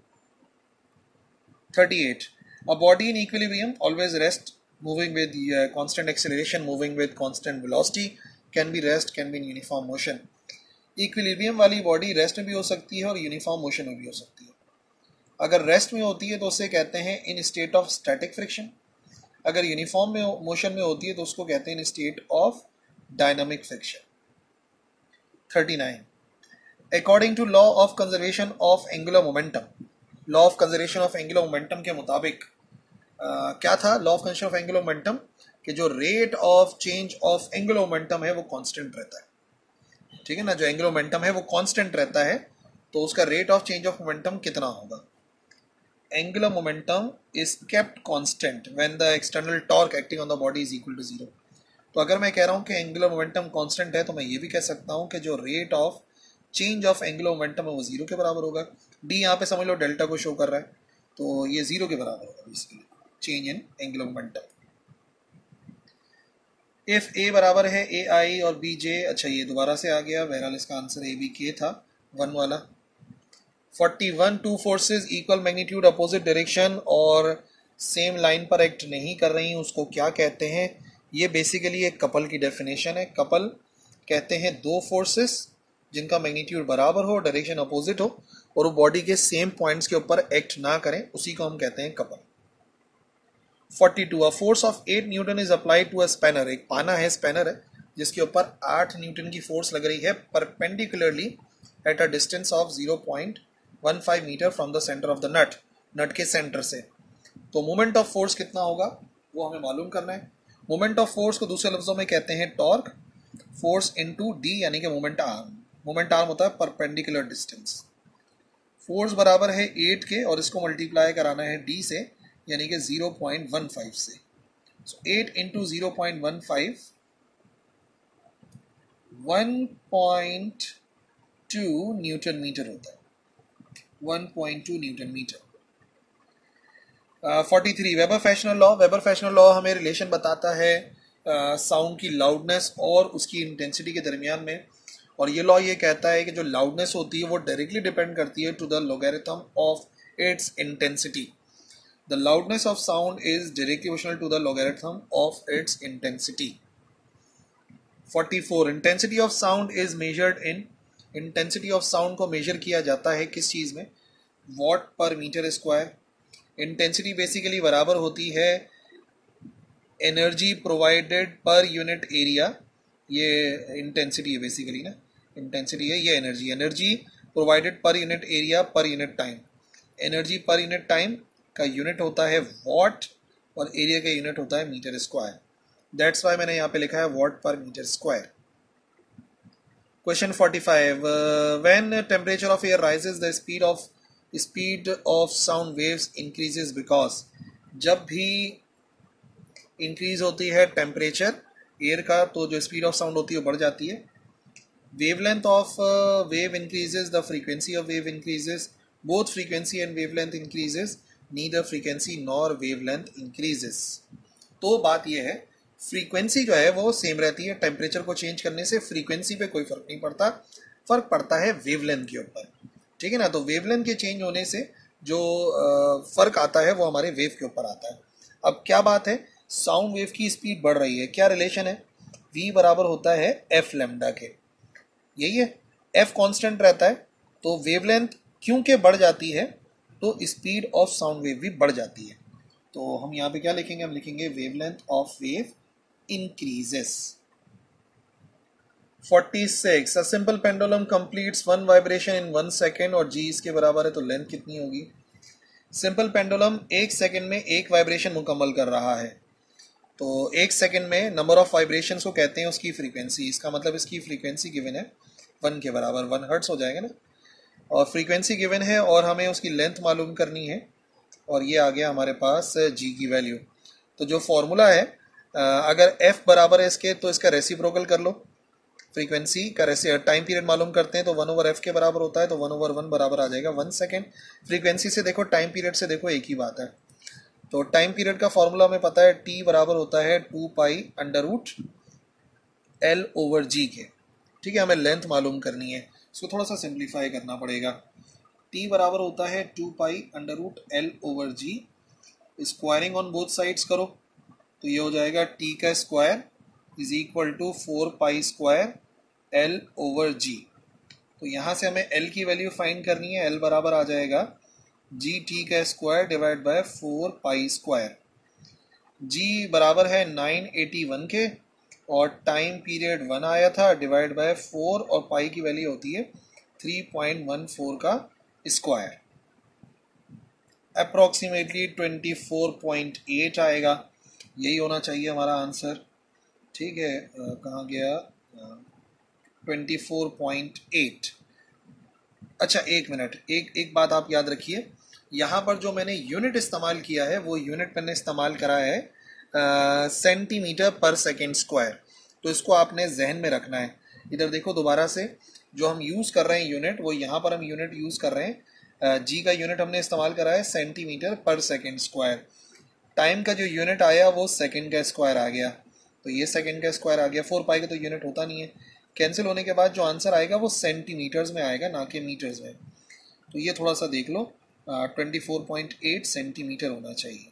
38, a body in equilibrium always rest moving with constant acceleration moving with constant velocity can be rest can be in uniform motion। Equilibrium वाली body rest में भी हो सकती है और यूनिफॉर्म मोशन में भी हो सकती है। अगर रेस्ट में होती है तो उसे कहते हैं in state of static friction, अगर यूनिफॉर्म में मोशन में होती है तो उसको कहते हैं in state of dynamic friction. 39, according to law of conservation of angular momentum, law of conservation of angular momentum के मुताबिक क्या था law of conservation of angular momentum, कि जो rate of change of angular momentum है वो constant रहता है, ठीक है ना। जो एंगुलर मोमेंटम है वो कांस्टेंट रहता है तो उसका rate of change of momentum कितना होगा। Angular momentum is kept constant when the external torque acting on the body is equal to 0। तो अगर मैं कह रहा हूँ कि एंगुलर मोमेंटम कांस्टेंट है तो मैं ये भी कह सकता हूँ कि जो rate of change of angular momentum है वो 0 के बराबर होगा। डी यहाँ पे समझ लो डेल्टा को शो कर रहा है तो ये 0 के बराबर होगा basically change in angular momentum. If A बराबर है ए आई और बी जे, अच्छा ये दोबारा से आ गया, बहरहाल इसका आंसर ए बी के था 1 वाला। 41, two forces equal magnitude opposite direction और सेम लाइन पर एक्ट नहीं कर रही, उसको क्या कहते हैं। ये बेसिकली एक कपल की डेफिनेशन है। कपल कहते हैं दो फोर्सेस जिनका मैग्नीट्यूड बराबर हो, डायरेक्शन अपोजिट हो और वो बॉडी के सेम पॉइंट्स के ऊपर एक्ट ना करें, उसी को हम कहते हैं couple. 42, a force of 8 newton is applied to a spanner, एक पाना है, स्पैनर है जिसके ऊपर 8 न्यूटन की फोर्स लग रही है perpendicularly at a distance of 0.15 metre from the centre of the nut, nut के सेंटर से। तो मोमेंट ऑफ फोर्स कितना होगा वो हमें मालूम करना है। मोमेंट ऑफ फोर्स को दूसरे लफ्जों में कहते हैं टॉर्क, फोर्स इनटू डी यानी कि मोमेंट आर्म। मोमेंट आर्म होता है परपेंडिकुलर डिस्टेंस। फोर्स बराबर है 8 के और इसको मल्टीप्लाई कराना है डी से यानी कि 0.15 से। सो 8 इंटू 0.15 1.2 न्यूटन मीटर होता है, 1.2 newton metre. 43, Weber Fechner law. Weber Fechner law हमें रिलेशन बताता है साउंड की लाउडनेस और उसकी इंटेंसिटी के दरमियान में, और ये लॉ ये कहता है कि जो लाउडनेस होती है वो डायरेक्टली डिपेंड करती है to the logarithm of its intensity. The loudness of sound is directly proportional to the logarithm of its intensity. 44, intensity of sound is measured in, intensity of sound को measure किया जाता है किस चीज़ में, watt per meter square। intensity basically बराबर होती है energy provided per unit area, ये intensity है basically ना, intensity है ये energy, energy provided per unit area per unit time। energy per unit time का यूनिट होता है वॉट और एरिया का यूनिट होता है मीटर स्क्वायर। दैट्स वाई मैंने यहाँ पे लिखा है watt per metre square. Question 45, when temperature of air rises the speed of sound waves increases because, जब भी इंक्रीज होती है टेम्परेचर एयर का तो जो स्पीड ऑफ साउंड होती है वो बढ़ जाती है। Wavelength of wave increases, the frequency of wave increases, both frequency and wavelength increases, neither frequency nor wavelength increases। तो बात यह है फ्रीक्वेंसी जो है वो सेम रहती है, टेम्परेचर को चेंज करने से फ्रीक्वेंसी पे कोई फर्क नहीं पड़ता, फर्क पड़ता है वेवलेंथ के ऊपर, ठीक है ना। तो वेवलेंथ के चेंज होने से जो फर्क आता है वो हमारे वेव के ऊपर आता है। अब क्या बात है, साउंड वेव की स्पीड बढ़ रही है, क्या रिलेशन है, v बराबर होता है एफ लैम्डा के, यही है, f कांस्टेंट रहता है, तो वेवलेंथ क्योंकि बढ़ जाती है तो स्पीड ऑफ साउंड वेव भी बढ़ जाती है। तो हम यहाँ पे क्या लिखेंगे, हम लिखेंगे wavelength of wave increases. 46, a simple pendulum completes one vibration in 1 second और g इसके बराबर है, तो लेंथ कितनी होगी। सिंपल पेंडुलम 1 सेकेंड में एक वाइब्रेशन मुकम्मल कर रहा है, तो 1 सेकेंड में नंबर ऑफ वाइब्रेशन को कहते हैं उसकी फ्रीक्वेंसी, इसका मतलब इसकी फ्रीक्वेंसी गिवन है 1 के बराबर, 1 हर्ट्स हो जाएगा ना, और फ्रीक्वेंसी गिवन है और हमें उसकी लेंथ मालूम करनी है, और ये आ गया हमारे पास जी की वैल्यू। तो जो फॉर्मूला है, अगर f बराबर है इसके तो इसका रेसिप्रोकल कर लो, फ्रीक्वेंसी का टाइम पीरियड मालूम करते हैं तो 1/f के बराबर होता है, तो 1/1 बराबर आ जाएगा 1 सेकेंड। फ्रीक्वेंसी से देखो, टाइम पीरियड से देखो, एक ही बात है। तो टाइम पीरियड का फॉर्मूला हमें पता है, t बराबर होता है 2π√L/g के, ठीक है। हमें लेंथ मालूम करनी है, इसको थोड़ा सा सिंप्लीफाई करना पड़ेगा। t बराबर होता है 2π√L/g, squaring on both sides करो तो ये हो जाएगा t का square is equal to 4π² L/g। तो यहाँ से हमें L की वैल्यू फाइंड करनी है, L बराबर आ जाएगा gt का स्क्वायर डिवाइड बाय 4π²। g बराबर है 981 के और टाइम पीरियड 1 आया था, डिवाइड बाय 4 और पाई की वैल्यू होती है 3.14 का स्क्वायर, अप्रोक्सीमेटली 24.8 आएगा, यही होना चाहिए हमारा आंसर, ठीक है। कहाँ गया, 24.8। अच्छा एक मिनट, एक बात आप याद रखिए, यहाँ पर जो मैंने यूनिट इस्तेमाल किया है वो यूनिट मैंने इस्तेमाल करा है सेंटीमीटर पर सेकेंड स्क्वायर, तो इसको आपने जहन में रखना है। इधर देखो दोबारा से, जो हम यूज़ कर रहे हैं यूनिट, वो यहाँ पर हम यूनिट यूज़ कर रहे हैं, जी का यूनिट हमने इस्तेमाल करा है सेंटीमीटर पर सेकेंड स्क्वायर, टाइम का जो यूनिट आया वो सेकेंड का स्क्वायर आ गया, तो ये सेकेंड का स्क्वायर आ गया, 4π का तो यूनिट होता नहीं है, कैंसिल होने के बाद जो आंसर आएगा वो सेंटीमीटर्स में आएगा, ना कि मीटर्स में। तो ये थोड़ा सा देख लो, 24.8 सेंटीमीटर होना चाहिए।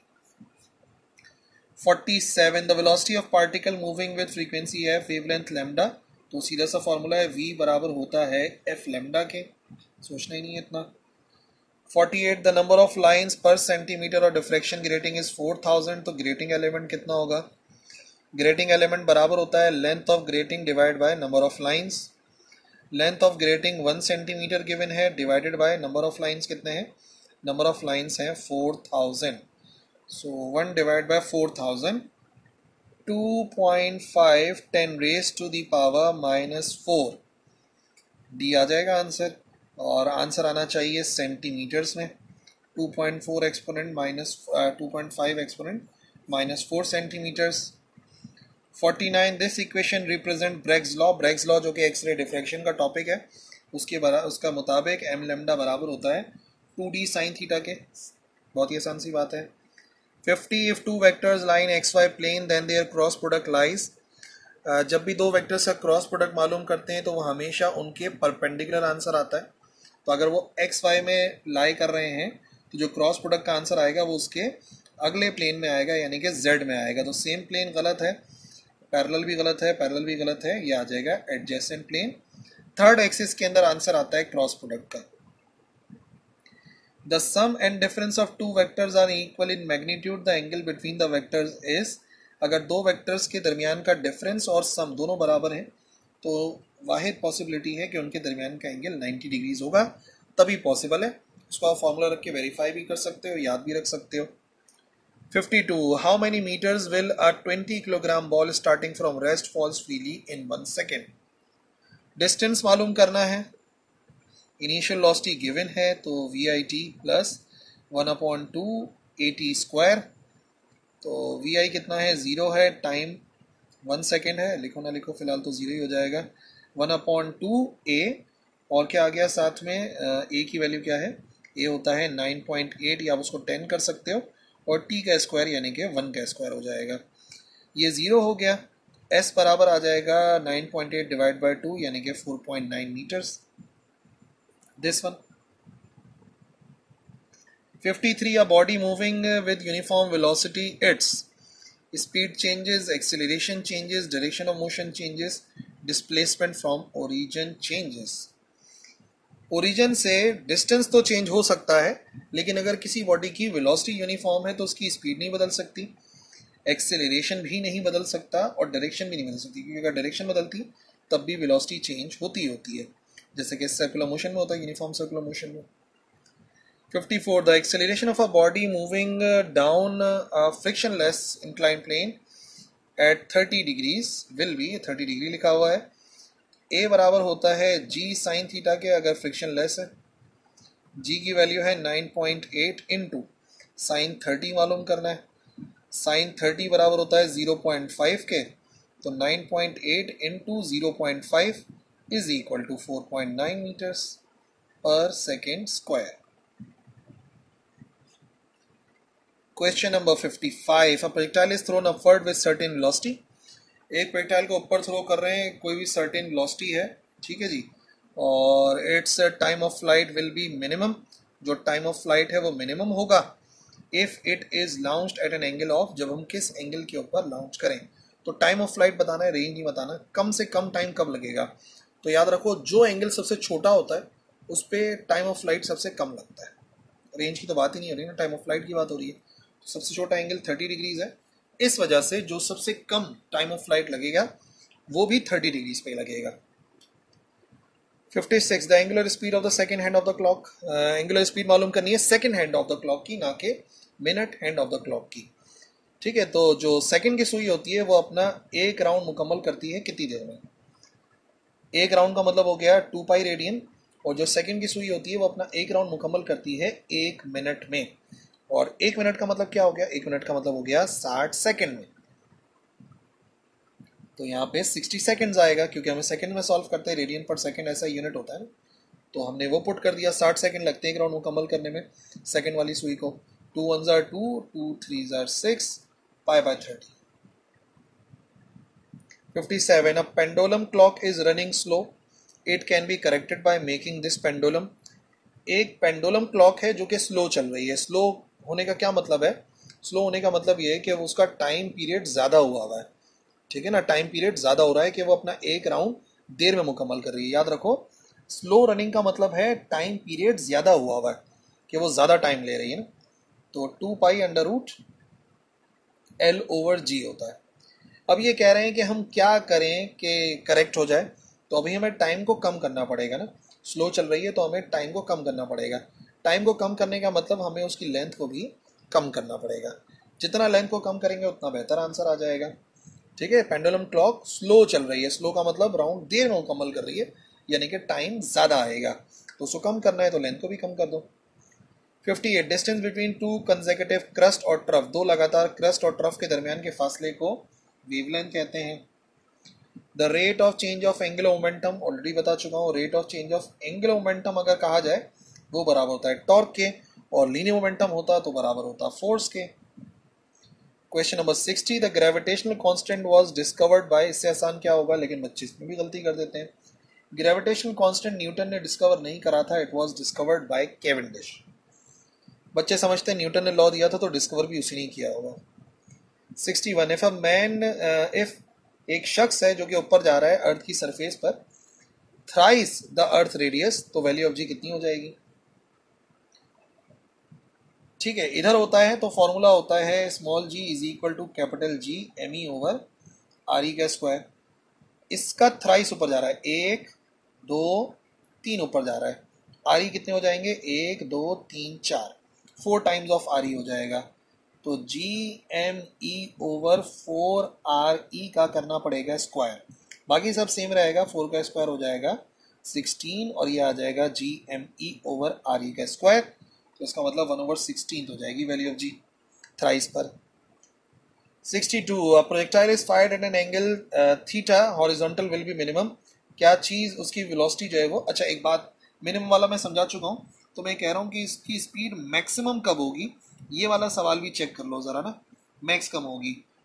47, the velocity of particle moving with frequency F, wavelength lambda, तो सीधा सा फॉर्मूला है v बराबर होता है एफ लैम्डा के, सोचना ही नहीं है इतना। 48, the number of lines per centimetre और डिफ्रैक्शन ग्रेटिंग इज 4000, तो ग्रेटिंग एलिमेंट कितना होगा, ग्रेटिंग एलिमेंट बराबर होता है length of grating divide by number of lines, length of grating 1 centimetre given है, divided by number of lines कितने हैं, नंबर ऑफ लाइंस हैं 4000, so 1 divide by 4000, 2.5 10 raise to the power -4, D आ जाएगा answer, और आंसर आना चाहिए centimetres में, 2.4 exponent minus 2.5 exponent -4 centimetres. 49, this equation represent Bragg's law, Bragg's law जो कि एक्सरे डिफ्रैक्शन का टॉपिक है, उसका मुताबिक एम लैम्डा बराबर होता है 2d साइन थीटा के, बहुत ही आसान सी बात है। 50, if two vectors line X Y plane then their cross product lies, जब भी दो वेक्टर्स का क्रॉस प्रोडक्ट मालूम करते हैं तो वो हमेशा उनके परपेंडिकुलर आंसर आता है, तो अगर वो एक्स वाई में लाई कर रहे हैं तो जो क्रॉस प्रोडक्ट का आंसर आएगा वो उसके अगले प्लेन में आएगा, यानी कि जेड में आएगा, तो सेम प्लेन गलत है, पैरेलल भी गलत है, पैरेलल भी गलत है, ये आ जाएगा एडजेसेंट प्लेन। थर्ड एक्सिस के अंदर आंसर आता है क्रॉस प्रोडक्ट का। The sum and difference of two vectors are equal in magnitude, the angle between the vectors is, अगर दो वेक्टर्स के दरमियान का डिफरेंस और सम दोनों बराबर हैं तो वाहिद पॉसिबिलिटी है कि उनके दरमियान का एंगल 90 डिग्रीज होगा, तभी पॉसिबल है। इसको आप फॉर्मूला रख के वेरीफाई भी कर सकते हो, याद भी रख सकते हो। 52, how many meters will a 20 kilogram ball starting from rest falls freely in 1 second? Distance मालूम करना है, इनिशियल वेलोसिटी गिवन है, तो VIT प्लस 1/2 AT स्क्वायर, तो VI कितना है, 0 है, टाइम 1 सेकेंड है, लिखो ना लिखो फिलहाल तो 0 ही हो जाएगा, 1/2 A, और क्या आ गया साथ में, A की वैल्यू क्या है, A होता है 9.8, या आप उसको 10 कर सकते हो, और t का स्क्वायर यानी कि 1 का स्क्वायर हो जाएगा। ये 0 हो गया, s बराबर आ जाएगा 9.8 डिवाइड बाई 2 यानी कि 4.9 metres. This one 53, a body moving with uniform velocity, its speed changes, acceleration changes, direction of motion changes, displacement from origin changes। Origin से डिस्टेंस तो चेंज हो सकता है, लेकिन अगर किसी बॉडी की वेलोसिटी यूनिफॉर्म है तो उसकी स्पीड नहीं बदल सकती, एक्सेलरेशन भी नहीं बदल सकता और डायरेक्शन भी नहीं बदल सकती, क्योंकि अगर डायरेक्शन बदलती तब भी वेलोसिटी चेंज होती है, जैसे कि सर्कुलर मोशन में होता है, यूनिफॉर्म सर्कुलर मोशन में। 54, the acceleration of a body moving down a frictionless inclined plane at 30 degrees will be, 30 degree लिखा हुआ है, a बराबर होता है g sin थीटा के अगर फ्रिक्शन लेस है। g की वैल्यू है 9.8 इंटू साइन 30 मालूम करना है, साइन 30 बराबर होता है 0.5 के, तो 9.8 into 0.5 is equal to 4.9 metres per second square. Question number 55, a projectile is thrown upward with certain velocity। एक प्रोजेक्टाइल को ऊपर थ्रो कर रहे हैं, कोई भी सर्टेन वेलोसिटी है, ठीक है जी, और its time of flight will be minimum, जो टाइम ऑफ फ्लाइट है वो मिनिमम होगा if it is launched at an angle of, जब हम किस एंगल के ऊपर लॉन्च करें। तो टाइम ऑफ फ्लाइट बताना है, रेंज नहीं बताना, कम से कम टाइम कब लगेगा। तो याद रखो जो एंगल सबसे छोटा होता है उस पर टाइम ऑफ फ्लाइट सबसे कम लगता है, रेंज की तो बात ही नहीं हो रही ना, टाइम ऑफ फ्लाइट की बात हो रही है। सबसे छोटा एंगल 30 डिग्रीज है, इस वजह से जो सबसे कम टाइम ऑफ फ्लाइट लगेगा वो भी 30 डिग्रीज पे लगेगा। 56, the angular speed of the second hand of the clock. Angular speed मालूम करनी है second hand of the clock की, ना कि minute hand of the clock की, ठीक है। तो जो सेकंड की सुई होती है वो अपना एक राउंड मुकम्मल करती है कितनी देर में, एक राउंड का मतलब हो गया 2 पाई रेडियन, और जो सेकंड की सुई होती है वो अपना एक राउंड मुकम्मल करती है 1 मिनट में, और 1 मिनट का मतलब क्या हो गया, 1 मिनट का मतलब हो गया 60 सेकंड में। तो यहाँ पे 60 सेकंड्स आएगा, क्योंकि हमें सेकंड में सॉल्व करते हैं, रेडियन पर सेकंड ऐसा यूनिट होता है ना, तो हमने वो पुट कर दिया, 60 सेकंड लगते हैं एक राउंड मुकम्मल करने में सेकंड वाली सुई को। 2 1s are 2, 2 3s are 6, pi by 30। 57, a pendulum clock is running slow, it can be corrected by making this pendulum। एक पेंडुलम क्लॉक है जो कि स्लो चल रही है। स्लो होने का क्या मतलब है, स्लो होने का मतलब ये है कि उसका टाइम पीरियड ज़्यादा हुआ है, ठीक है ना, टाइम पीरियड ज़्यादा हो रहा है कि वो अपना एक राउंड देर में मुकम्मल कर रही है। याद रखो स्लो रनिंग का मतलब है टाइम पीरियड ज़्यादा हुआ है कि वो ज़्यादा टाइम ले रही है ना। तो 2 pi under root L over G होता है। अब ये कह रहे हैं कि हम क्या करें कि करेक्ट हो जाए, तो अभी हमें टाइम को कम करना पड़ेगा ना, स्लो चल रही है तो हमें टाइम को कम करना पड़ेगा। टाइम को कम करने का मतलब हमें उसकी लेंथ को भी कम करना पड़ेगा, जितना लेंथ को कम करेंगे उतना बेहतर आंसर आ जाएगा, ठीक है। पेंडुलम क्लॉक स्लो चल रही है, स्लो का मतलब राउंड देर में मुकम्मल कर रही है, यानी कि टाइम ज़्यादा आएगा, तो उसको कम करना है तो लेंथ को भी कम कर दो। 58, डिस्टेंस बिटवीन 2 कंसेक्यूटिव क्रस्ट और ट्रफ, दो लगातार क्रस्ट और ट्रफ के दरमियान के फासले को वेवलेंथ कहते हैं। The rate of change of angular momentum, already बता चुका हूँ, rate of change of angular momentum अगर कहा जाए वो बराबर होता है टॉर्क के, और लीनियर मोमेंटम होता तो बराबर होता फोर्स के। Question number 60, the gravitational constant was discovered by, इससे आसान क्या होगा, लेकिन बच्चे इसमें भी गलती कर देते हैं। ग्रेविटेशनल कांस्टेंट न्यूटन ने डिस्कवर नहीं करा था, it was discovered by Cavendish. बच्चे समझते हैं न्यूटन ने लॉ दिया था तो डिस्कवर भी उसी ने किया होगा। 61, इफ अ मैन, इफ एक शख्स है जो कि ऊपर जा रहा है अर्थ की सरफेस पर, थ्राइस द अर्थ रेडियस, तो वैल्यू ऑफ जी कितनी हो जाएगी, ठीक है। इधर होता है तो फॉर्मूला होता है small g is equal to capital G M E over R E का स्क्वायर। इसका थ्राइस ऊपर जा रहा है, 1 2 3 ऊपर जा रहा है, आर ई कितने हो जाएंगे, 1 2 3 4, 4 टाइम्स ऑफ आर ई हो जाएगा, तो G M E over 4 R E का करना पड़ेगा स्क्वायर, बाकी सब सेम रहेगा, 4 का स्क्वायर हो जाएगा 16 और ये आ जाएगा G M E over R E का स्क्वायर, तो इसका मतलब 1/16 हो जाएगी वैल्यू ऑफ जी थ्राइस पर। 62, projectile is fired at an angle theta horizontal will be minimum, क्या चीज़ उसकी वेलोसिटी जो है वो, अच्छा एक बात मिनिमम वाला मैं समझा चुका हूँ, तो मैं कह रहा हूँ कि इसकी स्पीड मैक्सिमम कब होगी, ये वाला सवाल भी चेक कर लो ज़रा ना, मैक्स कम होगी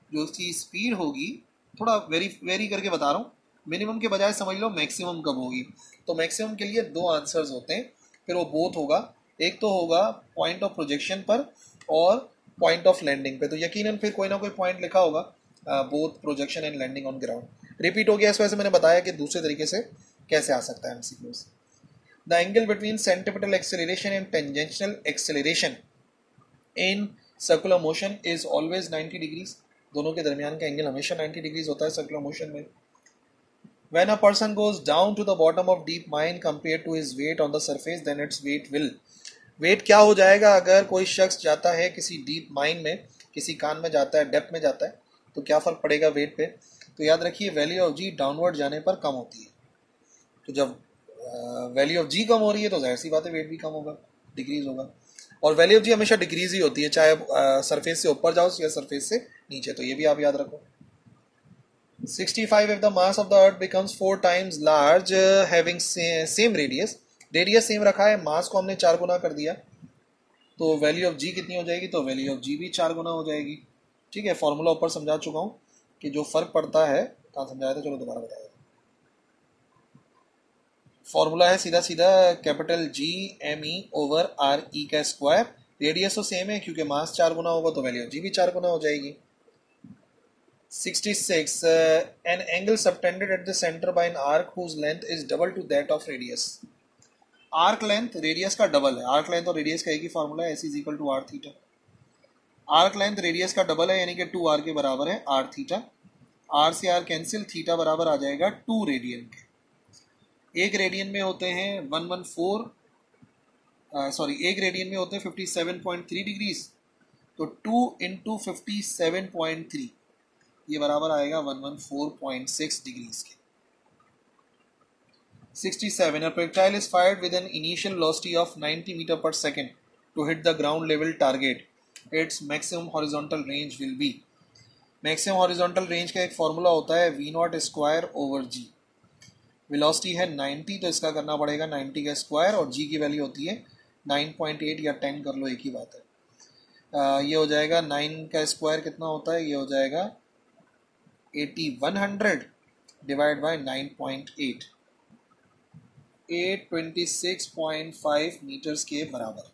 जो उसकी स्पीड होगी, थोड़ा वेरी करके बता रहा हूँ, मिनिमम के बजाय समझ लो मैक्सिमम कब होगी। तो मैक्सिमम के लिए दो आंसर्स होते हैं, फिर वो बोथ होगा, एक तो होगा पॉइंट ऑफ प्रोजेक्शन पर और पॉइंट ऑफ लैंडिंग पे। तो यकीनन फिर कोई ना कोई पॉइंट लिखा होगा, both projection and landing on ground. Repeat हो गया इस वजह से मैंने बताया कि दूसरे तरीके से कैसे आ सकता है MCQs. The angle between centripetal acceleration and tangential acceleration in circular motion is always 90 degrees. दोनों के दरमियान का एंगल हमेशा 90 डिग्रीज होता है सर्कुलर मोशन में। When a person goes down to the bottom of deep mine compared to his weight on the surface, then its weight will, weight क्या हो जाएगा अगर कोई शख्स जाता है किसी डीप माइन में, किसी कान में जाता है, डेप्थ में जाता है, तो क्या फ़र्क पड़ेगा वेट पे? तो याद रखिए वैल्यू ऑफ जी डाउनवर्ड जाने पर कम होती है। तो जब वैल्यू ऑफ जी कम हो रही है तो जाहिर सी बात है वेट भी कम होगा, डिक्रीज होगा। और वैल्यू ऑफ जी हमेशा डिक्रीज ही होती है, चाहे सरफेस से ऊपर जाओ या सरफेस से नीचे, तो ये भी आप याद रखो। 65 if the mass of the earth becomes 4 times large having same radius, radius same रखा है, मास को हमने 4 गुना कर दिया, तो वैल्यू ऑफ जी कितनी हो जाएगी? तो वैल्यू ऑफ जी भी 4 गुना हो जाएगी। ठीक है, फॉर्मूला ऊपर समझा चुका हूँ कि जो फर्क पड़ता है, कहाँ समझाया था, चलो दोबारा बताया। फॉर्मूला है सीधा सीधा capital G M E over R E का स्क्वायर। रेडियस तो सेम है, क्योंकि मास 4 गुना होगा तो वैल्यू ऑफ जी भी 4 गुना हो जाएगी। 66 an angle subtended at the center by an arc whose length is double to that of radius। Arc length radius का डबल है, आर्क लेंथ और रेडियस का एक ही फॉर्मूला है, S is equal to R theta. Arc length radius का double है, यानी कि 2r के बराबर है आर थीटा। आर से आर कैंसिल, थीटा बराबर आ जाएगा 2 रेडियन के। एक रेडियन में होते हैं 114 एक रेडियन में होते हैं 57.3 डिग्रीज, तो 2 इंटू 57.3 ये बराबर आएगा 114.6 डिग्रीज के। 67 a projectile is fired with an initial velocity of 90 meter per second to hit the ground level target, its maximum horizontal range will be। Maximum horizontal range का एक फॉर्मूला होता है v naught square over g. Velocity है 90, तो इसका करना पड़ेगा 90 का स्क्वायर, और g की वैल्यू होती है 9.8 या 10 कर लो, एक ही बात है। ये हो जाएगा 9 का स्क्वायर कितना होता है, ये हो जाएगा 8100 डिवाइड बाय 9.8, 826.5 मीटर्स के बराबर।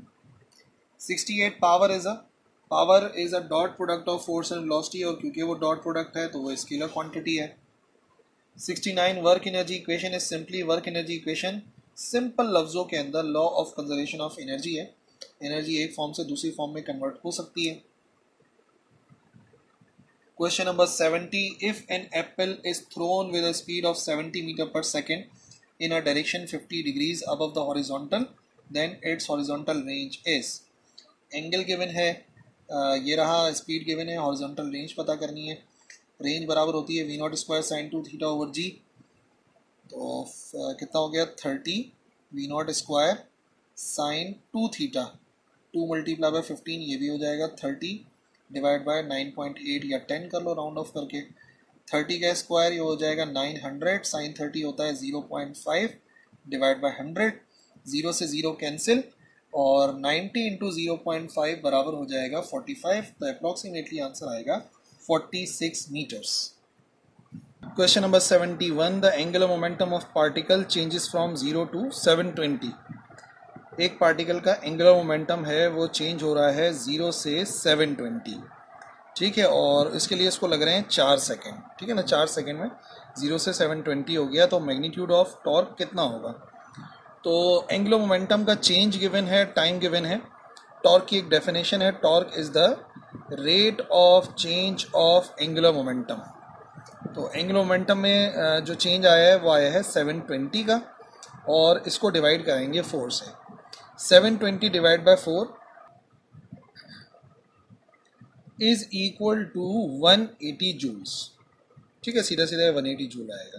68 power is a dot product of force and velocity, और क्योंकि वो डॉट प्रोडक्ट है तो वो स्केलर क्वांटिटी है। 69 work energy equation is simply work energy equation. Simple लफ्जों के अंदर law of conservation of energy है, एनर्जी एक फॉर्म से दूसरी फॉर्म में कन्वर्ट हो सकती है। Question number 70, if an apple is thrown with a speed of 70 meter per second in a direction 50 degrees above the horizontal, then its horizontal range is। Angle given है, ये रहा, speed given है, horizontal range पता करनी है। Range बराबर होती है v naught square sine 2 theta over g, तो कितना हो गया 30 v naught square sine 2 theta, 2 multiply by 15, ये भी हो जाएगा 30 डिवाइड बाय 9.8 या 10 कर लो राउंड ऑफ करके। 30 का स्क्वायर ये हो जाएगा 900, साइन 30 होता है 0.5 डिवाइड बाय 100, 0 से 0 कैंसिल, और 90 इंटू 0.5 बराबर हो जाएगा 45, तो अप्रॉक्सीमेटली आंसर आएगा 46 metres. Question number 71, the angular momentum of particle changes from 0 to 720। एक पार्टिकल का एंगुलर मोमेंटम है वो चेंज हो रहा है 0 से 720। ठीक है, और इसके लिए इसको लग रहे हैं 4 सेकेंड। ठीक है ना, 4 सेकेंड में 0 से 720 हो गया, तो मैग्नीट्यूड ऑफ टॉर्क कितना होगा? तो एंगुलर मोमेंटम का चेंज गिवन है, टाइम गिवन है। टॉर्क की एक डेफिनेशन है, torque is the rate of change of angular momentum. तो एंगुलर मोमेंटम में जो चेंज आया है वो आया है 720 का, और इसको डिवाइड करेंगे 4 से। 720 divide by 4 is equal to 180 joules. ठीक है, सीधा सीधा 180 जूल आएगा।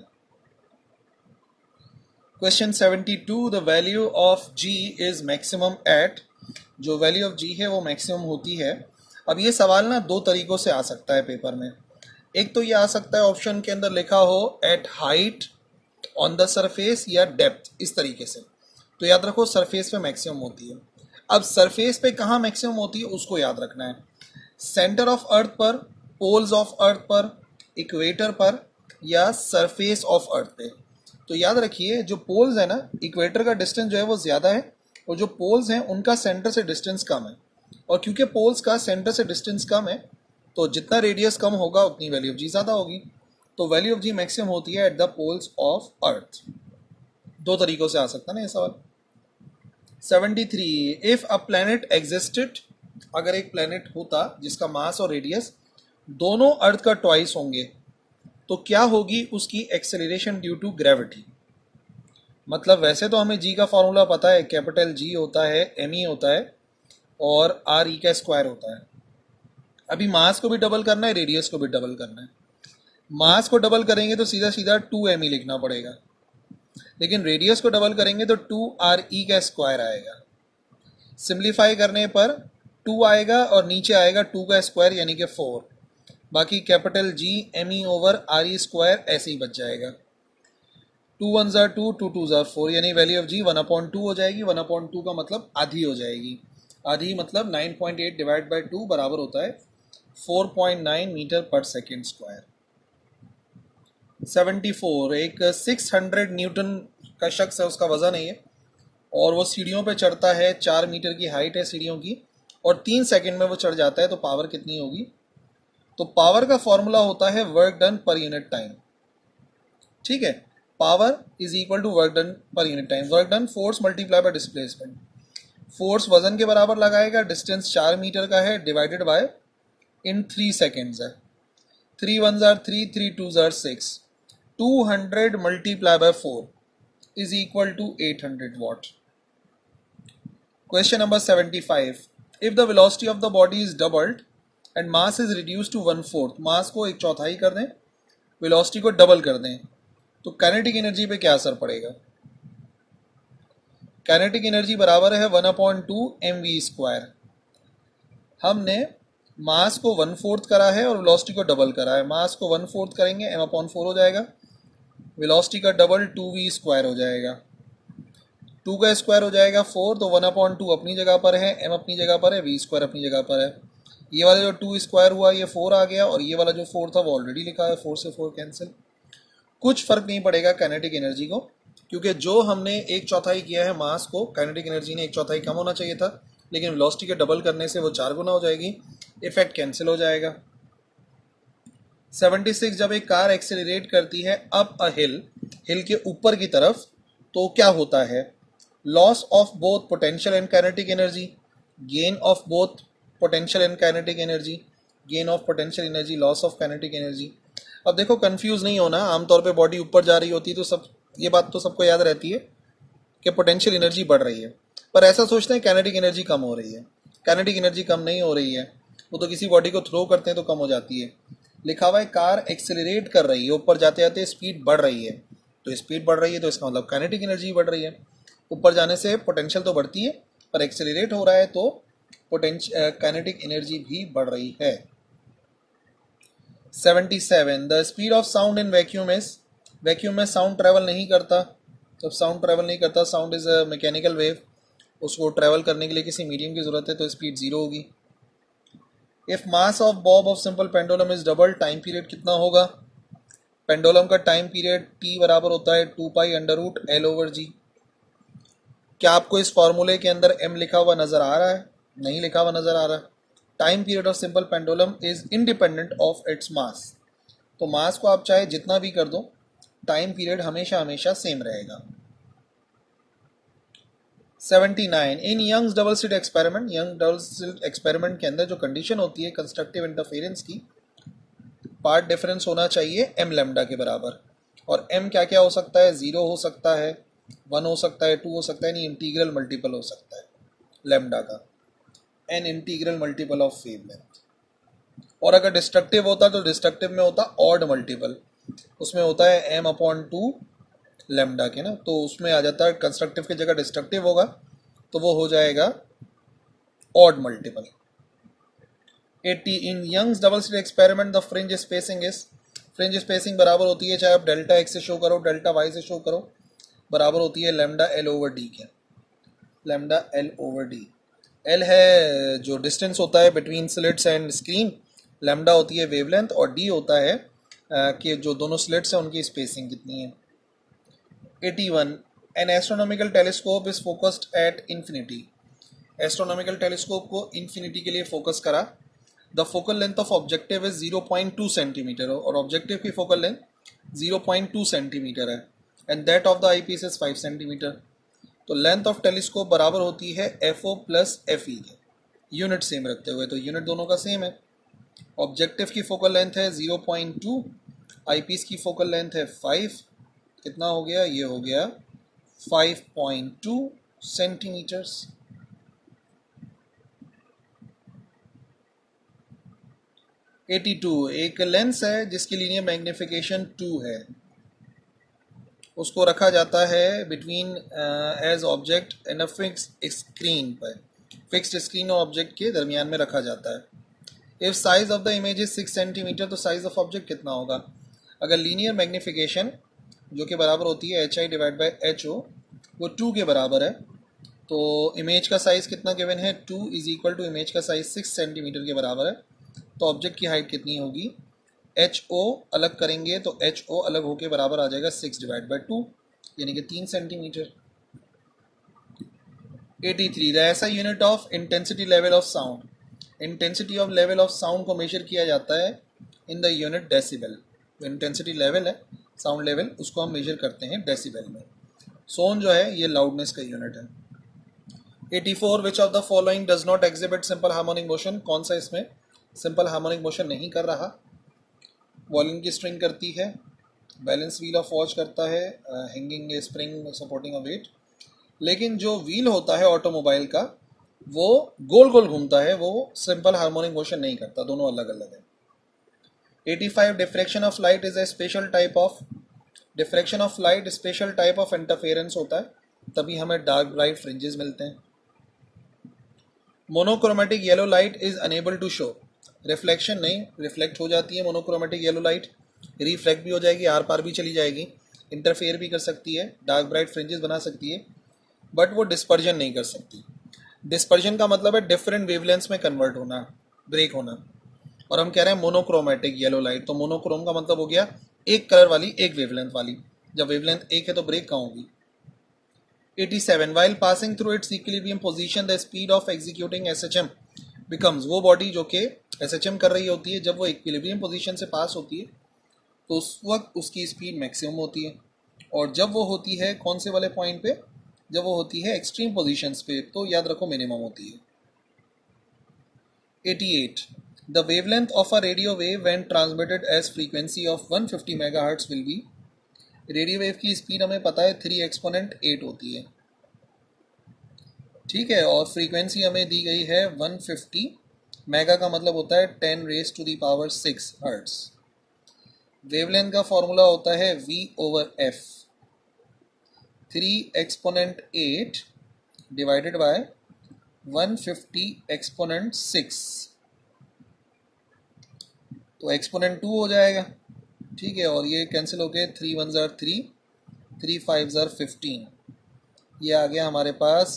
Question 72, the value of g is maximum at. जो वैल्यू ऑफ जी है वो मैक्सिमम होती है। अब ये सवाल ना दो तरीकों से आ सकता है पेपर में। एक तो ये आ सकता है ऑप्शन के अंदर लिखा हो at height, on the surface या डेप्थ, इस तरीके से। तो याद रखो सरफेस पे मैक्सिमम होती है। अब सरफेस पे कहाँ मैक्सिमम होती है उसको याद रखना है। सेंटर ऑफ अर्थ पर पोल्स ऑफ अर्थ पर, इक्वेटर पर या सरफेस ऑफ अर्थ पे। तो याद रखिए जो पोल्स है ना, इक्वेटर का डिस्टेंस जो है वो ज़्यादा है और जो पोल्स हैं उनका सेंटर से डिस्टेंस कम है। और क्योंकि पोल्स का सेंटर से डिस्टेंस कम है तो जितना रेडियस कम होगा उतनी वैल्यू ऑफ जी ज़्यादा होगी। तो वैल्यू ऑफ जी मैक्सिमम होती है at the poles of earth. दो तरीकों से आ सकता है ना ये सवाल। 73, इफ अ प्लैनेट एग्जिस्टेड, अगर एक प्लैनेट होता जिसका मास और रेडियस दोनों अर्थ का ट्वाइस होंगे तो क्या होगी उसकी एक्सेलरेशन ड्यू टू ग्रेविटी। मतलब वैसे तो हमें जी का फॉर्मूला पता है, कैपिटल जी होता है, एम ई होता है और आर ई का स्क्वायर होता है। अभी मास को भी डबल करना है, रेडियस को भी डबल करना है। मास को डबल करेंगे तो सीधा सीधा 2m लिखना पड़ेगा, लेकिन रेडियस को डबल करेंगे तो 2re का स्क्वायर आएगा। सिंप्लीफाई करने पर 2 आएगा और नीचे आएगा 2 का स्क्वायर यानी कि 4। बाकी capital G M E over R E square ऐसे ही बच जाएगा। 2 1 2, 2 2 4 यानी वैल्यू ऑफ जी 1/2 हो जाएगी। 1/2 का मतलब आधी हो जाएगी। आधी मतलब 9.8 डिवाइड बाई 2 बराबर होता है 4.9 मीटर पर सेकेंड स्क्वायर। 74, एक 600 न्यूटन का शख्स है, उसका वजन है ये और वो सीढ़ियों पे चढ़ता है, 4 मीटर की हाइट है सीढ़ियों की और 3 सेकंड में वो चढ़ जाता है। तो पावर कितनी होगी? तो पावर का फॉर्मूला होता है work done per unit time. ठीक है, power is equal to work done per unit time. Work done force multiply by displacement. Force वजन के बराबर लगाएगा, डिस्टेंस 4 मीटर का है, डिवाइडेड बाय इन 3 सेकेंड्स है। 3 1 3, 3 2 6, 200 multiply by 4 is equal to 800 watt. Question number 75, if the velocity of the body is doubled and mass is reduce to 1/4, mass को 1/4 कर दें, वेलोसिटी को डबल कर दें, तो काइनेटिक एनर्जी पे क्या असर पड़ेगा? काइनेटिक एनर्जी बराबर है 1/2 mv स्क्वायर। हमने मास को 1/4 करा है और वेलोसिटी को डबल करा है। मास को 1/4 करेंगे m/4 हो जाएगा, वेलोसिटी का डबल 2v स्क्वायर हो जाएगा। 2 का स्क्वायर हो जाएगा 4, तो 1/2 अपनी जगह पर है, m अपनी जगह पर है, v स्क्वायर अपनी जगह पर है। ये वाला जो 2 स्क्वायर हुआ ये 4 आ गया और ये वाला जो 4 था वो ऑलरेडी लिखा है, 4 से 4 कैंसिल। कुछ फर्क नहीं पड़ेगा काइनेटिक एनर्जी को, क्योंकि जो हमने 1/4 किया है मास को, काइनेटिक एनर्जी ने 1/4 कम होना चाहिए था, लेकिन वेलोसिटी के डबल करने से वो 4 गुना हो जाएगी, इफेक्ट कैंसिल हो जाएगा। 76, जब एक कार एक्सेलरेट करती है अप अ हिल, हिल के ऊपर की तरफ, तो क्या होता है? Loss of both potential and kinetic energy, gain of both potential and kinetic energy, gain of potential energy, loss of kinetic energy. अब देखो कंफ्यूज नहीं होना, आमतौर पे बॉडी ऊपर जा रही होती है तो सब ये बात तो सबको याद रहती है कि पोटेंशियल एनर्जी बढ़ रही है, पर ऐसा सोचते हैं काइनेटिक एनर्जी कम हो रही है। काइनेटिक एनर्जी कम नहीं हो रही है, वो तो किसी बॉडी को थ्रो करते हैं तो कम हो जाती है। लिखा हुआ है कार एक्सेलरेट कर रही है, ऊपर जाते जाते स्पीड बढ़ रही है, तो स्पीड बढ़ रही है तो इसका मतलब काइनेटिक एनर्जी बढ़ रही है। ऊपर जाने से पोटेंशियल तो बढ़ती है, पर एक्सेलरेट हो रहा है तो काइनेटिक एनर्जी भी बढ़ रही है। 77, the speed of sound in vacuum is, vacuum में साउंड ट्रेवल नहीं करता। जब साउंड ट्रेवल नहीं करता, sound is a mechanical wave, उसको ट्रेवल करने के लिए किसी मीडियम की जरूरत है, तो स्पीड 0 होगी। If mass of bob of simple pendulum is double, time period कितना होगा? पेंडुलम का टाइम पीरियड t बराबर होता है 2π√L/g। क्या आपको इस फॉर्मूले के अंदर m लिखा हुआ नजर आ रहा है? नहीं लिखा हुआ नजर आ रहा। Time period of simple pendulum is independent of its mass. तो मास को आप चाहे जितना भी कर दो, टाइम पीरियड हमेशा हमेशा सेम रहेगा। 79, in Young's double slit experiment, Young double slit experiment के अंदर जो कंडीशन होती है कंस्ट्रक्टिव इंटरफेरेंस की, पार्ट डिफरेंस होना चाहिए m लैम्डा के बराबर। और m क्या क्या हो सकता है? 0 हो सकता है, 1 हो सकता है, 2 हो सकता है, नहीं इंटीग्रल मल्टीपल हो सकता है लैम्डा का, n integral multiple of wavelength. और अगर डिस्ट्रक्टिव होता तो डिस्ट्रक्टिव में होता ऑड मल्टीपल, उसमें होता है m/2 लैम्डा के ना, तो उसमें आ जाता है कंस्ट्रक्टिव की जगह डिस्ट्रक्टिव होगा तो वो हो जाएगा odd multiple. 80, in Young's double slit experiment the fringe spacing is, fringe spacing बराबर होती है, चाहे आप डेल्टा x से शो करो डेल्टा y से शो करो, बराबर होती है लैम्डा L/d के। लैम्डा L/d, L है जो डिस्टेंस होता है between slits and screen, lambda होती है वेवलेंथ और डी होता है कि जो दोनों स्लिट्स हैं उनकी स्पेसिंग कितनी है। 81 an astronomical telescope is focused at infinity. Astronomical telescope को इंफिनिटी के लिए फोकस करा। The focal length of objective is 0.2 centimetre और ऑब्जेक्टिव की फोकल लेंथ 0.2 सेंटीमीटर है and that of the eyepiece is 5 centimetre. तो लेंथ ऑफ टेलीस्कोप बराबर होती है FO प्लस FE के, यूनिट सेम रखते हुए, तो यूनिट दोनों का सेम है। ऑब्जेक्टिव की फोकल लेंथ है 0.2, आई पीस की फोकल लेंथ है 5, कितना हो गया, ये हो गया 5.2 सेंटीमीटर्स। एक लेंस है जिसकी लीनियर मैग्निफिकेशन 2 है, उसको रखा जाता है between as object and a fixed screen पर, फिक्स्ड स्क्रीन और ऑब्जेक्ट के दरमियान में रखा जाता है। If size of the image is 6 centimetre तो साइज ऑफ ऑब्जेक्ट कितना होगा। अगर लीनियर मैग्निफिकेशन जो कि बराबर होती है HI डिवाइड बाई HO वो 2 के बराबर है, तो इमेज का साइज़ कितना गिवन है, 2 इज इक्वल टू इमेज का साइज़ 6 सेंटीमीटर के बराबर है। तो ऑब्जेक्ट की हाइट कितनी होगी, HO अलग करेंगे तो HO अलग होके बराबर आ जाएगा 6 डिवाइड बाई 2 यानी कि 3 centimetre. 83 the SI unit of intensity level of sound. Intensity of level of sound को मेजर किया जाता है इन द यूनिट डेसिबल। जो इंटेंसिटी लेवल है साउंड लेवल उसको हम मेजर करते हैं डेसिबल में। सोन जो है ये लाउडनेस का यूनिट है। 84 which of the following does not exhibit simple harmonic motion. कौन सा इसमें सिंपल हार्मोनिक मोशन नहीं कर रहा। वॉल्यूम की स्ट्रिंग करती है, बैलेंस व्हील ऑफ वॉच करता है, hanging spring supporting a weight. लेकिन जो व्हील होता है ऑटोमोबाइल का वो गोल गोल घूमता है, वो सिंपल हार्मोनिक मोशन नहीं करता, दोनों अलग अलग है। 85 diffraction of light is a special type of, diffraction of light special type of interference होता है, तभी हमें डार्क ब्राइट फ्रिंजेस मिलते हैं। Monochromatic yellow light is unable to show, reflection नहीं, रिफ्लेक्ट हो जाती है मोनोक्रोमेटिक येलो लाइट, रिफ्लेक्ट भी हो जाएगी, आर पार भी चली जाएगी, इंटरफेयर भी कर सकती है, डार्क ब्राइट फ्रिंजेस बना सकती है, बट वो डिस्पर्जन नहीं कर सकती। डिस्पर्जन का मतलब है डिफरेंट वेवलेंथ्स में कन्वर्ट होना, ब्रेक होना, और हम कह रहे हैं मोनोक्रोमेटिक येलो लाइट, तो मोनोक्रोम का मतलब हो गया एक कलर वाली, एक वेवलेंथ वाली। जब वेवलेंथ एक है तो ब्रेक कहाँ होगी। 87 while passing through its equilibrium position the speed of executing SHM becomes, वो बॉडी जो कि SHM कर रही होती है जब वो इक्विलिब्रियम पोजीशन से पास होती है तो उस वक्त उसकी स्पीड मैक्सिमम होती है, और जब वो होती है कौन से वाले पॉइंट पे, जब वो होती है एक्सट्रीम पोजीशंस पे तो याद रखो मिनिमम होती है। 88 the wavelength of a radio wave when transmitted as frequency of 150 megahertz will be, radio wave की स्पीड हमें पता है 3 एक्सपोनेंट 8 होती है, ठीक है, और फ्रीक्वेंसी हमें दी गई है 150 मेगा का मतलब होता है 10 raise to the power 6 hertz. Wavelength का फॉर्मूला होता है V/F, 3 exponent 8 divided by 150 exponent 6, तो एक्सपोनेंट 2 हो जाएगा, ठीक है, और ये कैंसिल हो गए, 3 1 ज़ार 3, 3 5 ज़ार 15, ये आ गया हमारे पास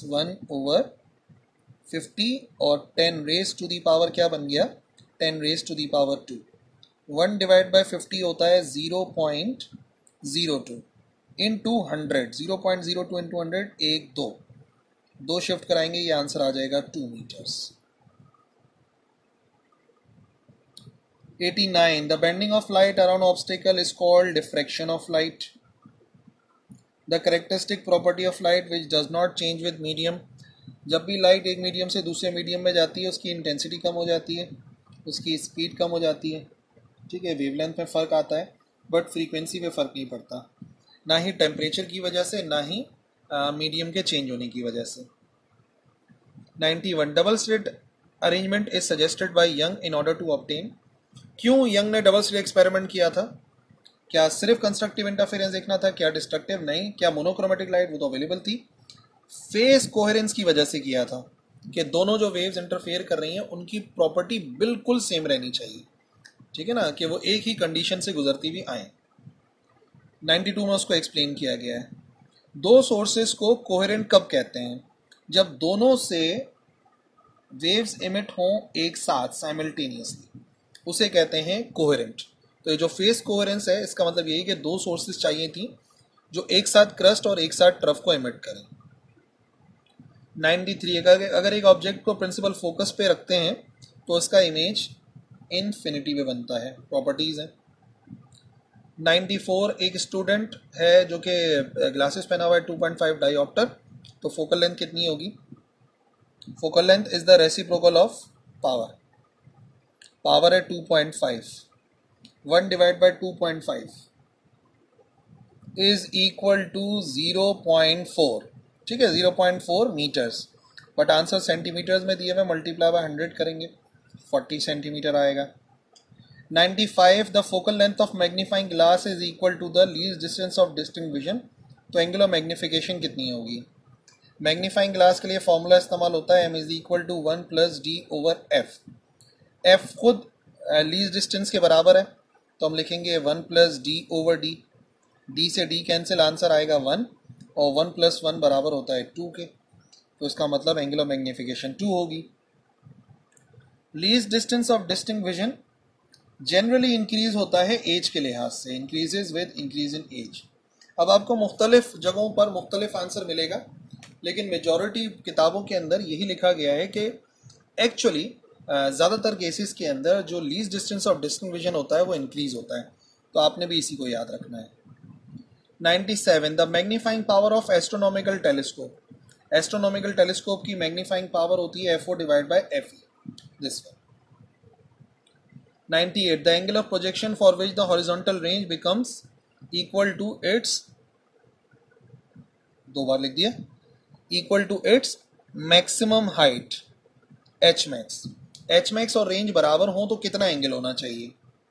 1/50 और 10 रेज टू दी पावर क्या बन गया, 10 raise to the power 2। 1 divide by 50 होता है 0.02 इंटू 100, 0.02 इंटू 100 1 2, 2 शिफ्ट कराएंगे ये आंसर आ जाएगा 2 metres. 89 the bending of light around obstacle is called diffraction of light. The characteristic property of light which does not change with medium, जब भी light एक medium से दूसरे मीडियम में जाती है उसकी इंटेंसिटी कम हो जाती है, उसकी स्पीड कम हो जाती है, ठीक है, वेवलेंथ में फ़र्क आता है बट फ्रीक्वेंसी में फ़र्क नहीं पड़ता, ना ही टेम्परेचर की वजह से ना ही मीडियम के चेंज होने की वजह से। 91 double slit arrangement is suggested by Young in order to obtain, क्यों यंग ने डबल स्लिट एक्सपेरिमेंट किया था, क्या सिर्फ कंस्ट्रक्टिव इंटरफेरेंस देखना था, क्या डिस्ट्रक्टिव नहीं, क्या मोनोक्रोमेटिक लाइट वो तो अवेलेबल थी, फेस कोहेरेंस की वजह से किया था कि दोनों जो वेव्स इंटरफेयर कर रही हैं उनकी प्रॉपर्टी बिल्कुल सेम रहनी चाहिए, ठीक है ना, कि वो एक ही कंडीशन से गुजरती हुई आए। 92 में उसको एक्सप्लेन किया गया है। दो सोर्सेस को कोहेरेंट कब कहते हैं, जब दोनों से वेव्स इमिट हों एक साथ साइमल्टेनियसली, उसे कहते हैं कोहेरेंट। तो ये जो फेस कोहेरेंस है इसका मतलब यही कि दो सोर्सेज चाहिए थी जो एक साथ क्रस्ट और एक साथ ट्रफ को एमिट करें। 93, अगर एक ऑब्जेक्ट को प्रिंसिपल फोकस पे रखते हैं तो उसका इमेज इनफिनिटी पे बनता है, प्रॉपर्टीज है। 94, एक स्टूडेंट है जो कि ग्लासेस पहना हुआ है 2.5 डायोप्टर, तो फोकल लेंथ कितनी होगी? Focal length is the reciprocal of power. Power है 2.5, 1 divide by 2.5 is equal to 0.4। ठीक है, 0.4 मीटर्स, बट आंसर सेंटीमीटर्स में दिए हुए, मल्टीप्लाई बाय 100 करेंगे 40 सेंटीमीटर आएगा। 95, the focal length of magnifying glass is equal to the least distance of distinct vision, तो angular magnification कितनी होगी? मैग्नीफाइंग ग्लास के लिए फॉर्मूला इस्तेमाल होता है m is equal to 1 plus D over F. F खुद लीस्ट डिस्टेंस के बराबर है, तो हम लिखेंगे 1 plus D over D. D से डी कैंसिल, आंसर आएगा 1, और 1 प्लस 1 बराबर होता है 2 के, तो इसका मतलब एंगुलर मैग्निफिकेशन 2 होगी। Least distance of distinct vision generally increase होता है एज के लिहाज से, increases with increase in age. अब आपको मुख्तलिफ जगहों पर मुख्तलिफ आंसर मिलेगा, लेकिन मेजॉरिटी किताबों के अंदर यही लिखा गया है कि एक्चुअली ज़्यादातर केसेस के अंदर जो least distance of distinct vision होता है वो इंक्रीज होता है, तो आपने भी इसी को याद रखना है। 97, the magnifying power of astronomical telescope. Astronomical telescope की मैग्नीफाइंग पावर होती है FO divide by FE, this one. 98, the angle of projection for which the horizontal range becomes equal to its, दो बार लिख दिया, equal to its maximum height h max। h max और range बराबर हो तो कितना एंगल होना चाहिए?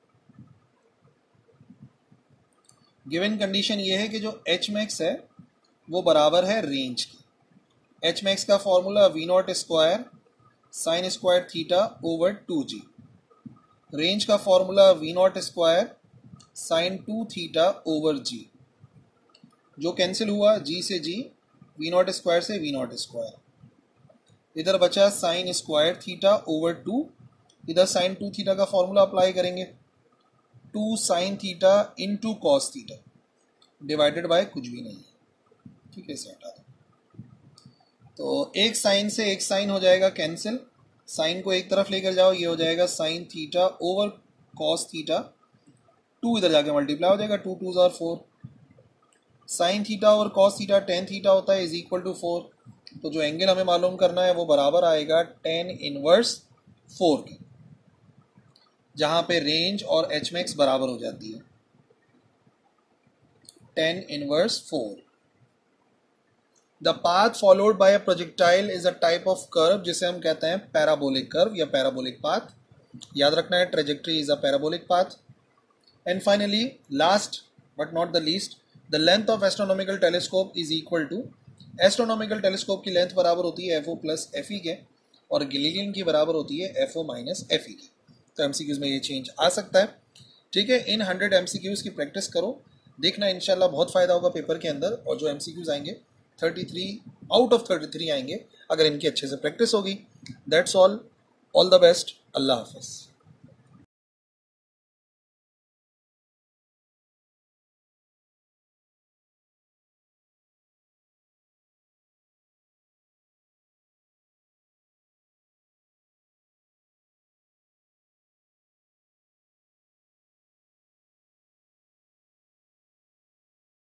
गिवन कंडीशन ये है कि जो h max है वो बराबर है रेंज की। h max का formula v0 square sine square theta over 2g। Range का formula v0 square sine 2 theta over g। जो कैंसिल हुआ g से g, v0 स्क्वायर से v0 स्क्वायर, इधर बचा साइन स्क्वायर थीटा ओवर 2, इधर साइन 2 थीटा का फॉर्मूला अप्लाई करेंगे, 2 sine theta into cos theta divided by कुछ भी नहीं है। ठीक है, इसे हटा दो, तो एक साइन से एक साइन हो जाएगा कैंसिल, साइन को एक तरफ लेकर जाओ, ये हो जाएगा sine theta over cos theta, 2 इधर जाके मल्टीप्लाई हो जाएगा, 2 2 4, sine theta over cos theta tan theta होता है, इज इक्वल टू 4। तो जो एंगल हमें मालूम करना है वो बराबर आएगा टेन इनवर्स 4 के, जहां पे रेंज और एच मैक्स बराबर हो जाती है, tan inverse 4। The path followed by a projectile is a type of curve, जिसे हम कहते हैं पैराबोलिक कर्व या पैराबोलिक पाथ। याद रखना है, trajectory is a parabolic path. And finally last but not the least, the length of astronomical telescope is equal to, astronomical telescope की length बराबर होती है FO प्लस FE के, और गैलीलियन की बराबर होती है FO माइनस FE के। तो MCQs में ये चेंज आ सकता है। ठीक है, इन 100 MCQs की प्रैक्टिस करो, देखना इंशाल्लाह बहुत फ़ायदा होगा पेपर के अंदर, और जो MCQs आएंगे 33 आउट ऑफ 33 आएंगे अगर इनकी अच्छे से प्रैक्टिस होगी। दैट्स ऑल द बेस्ट, अल्लाह हाफिज़।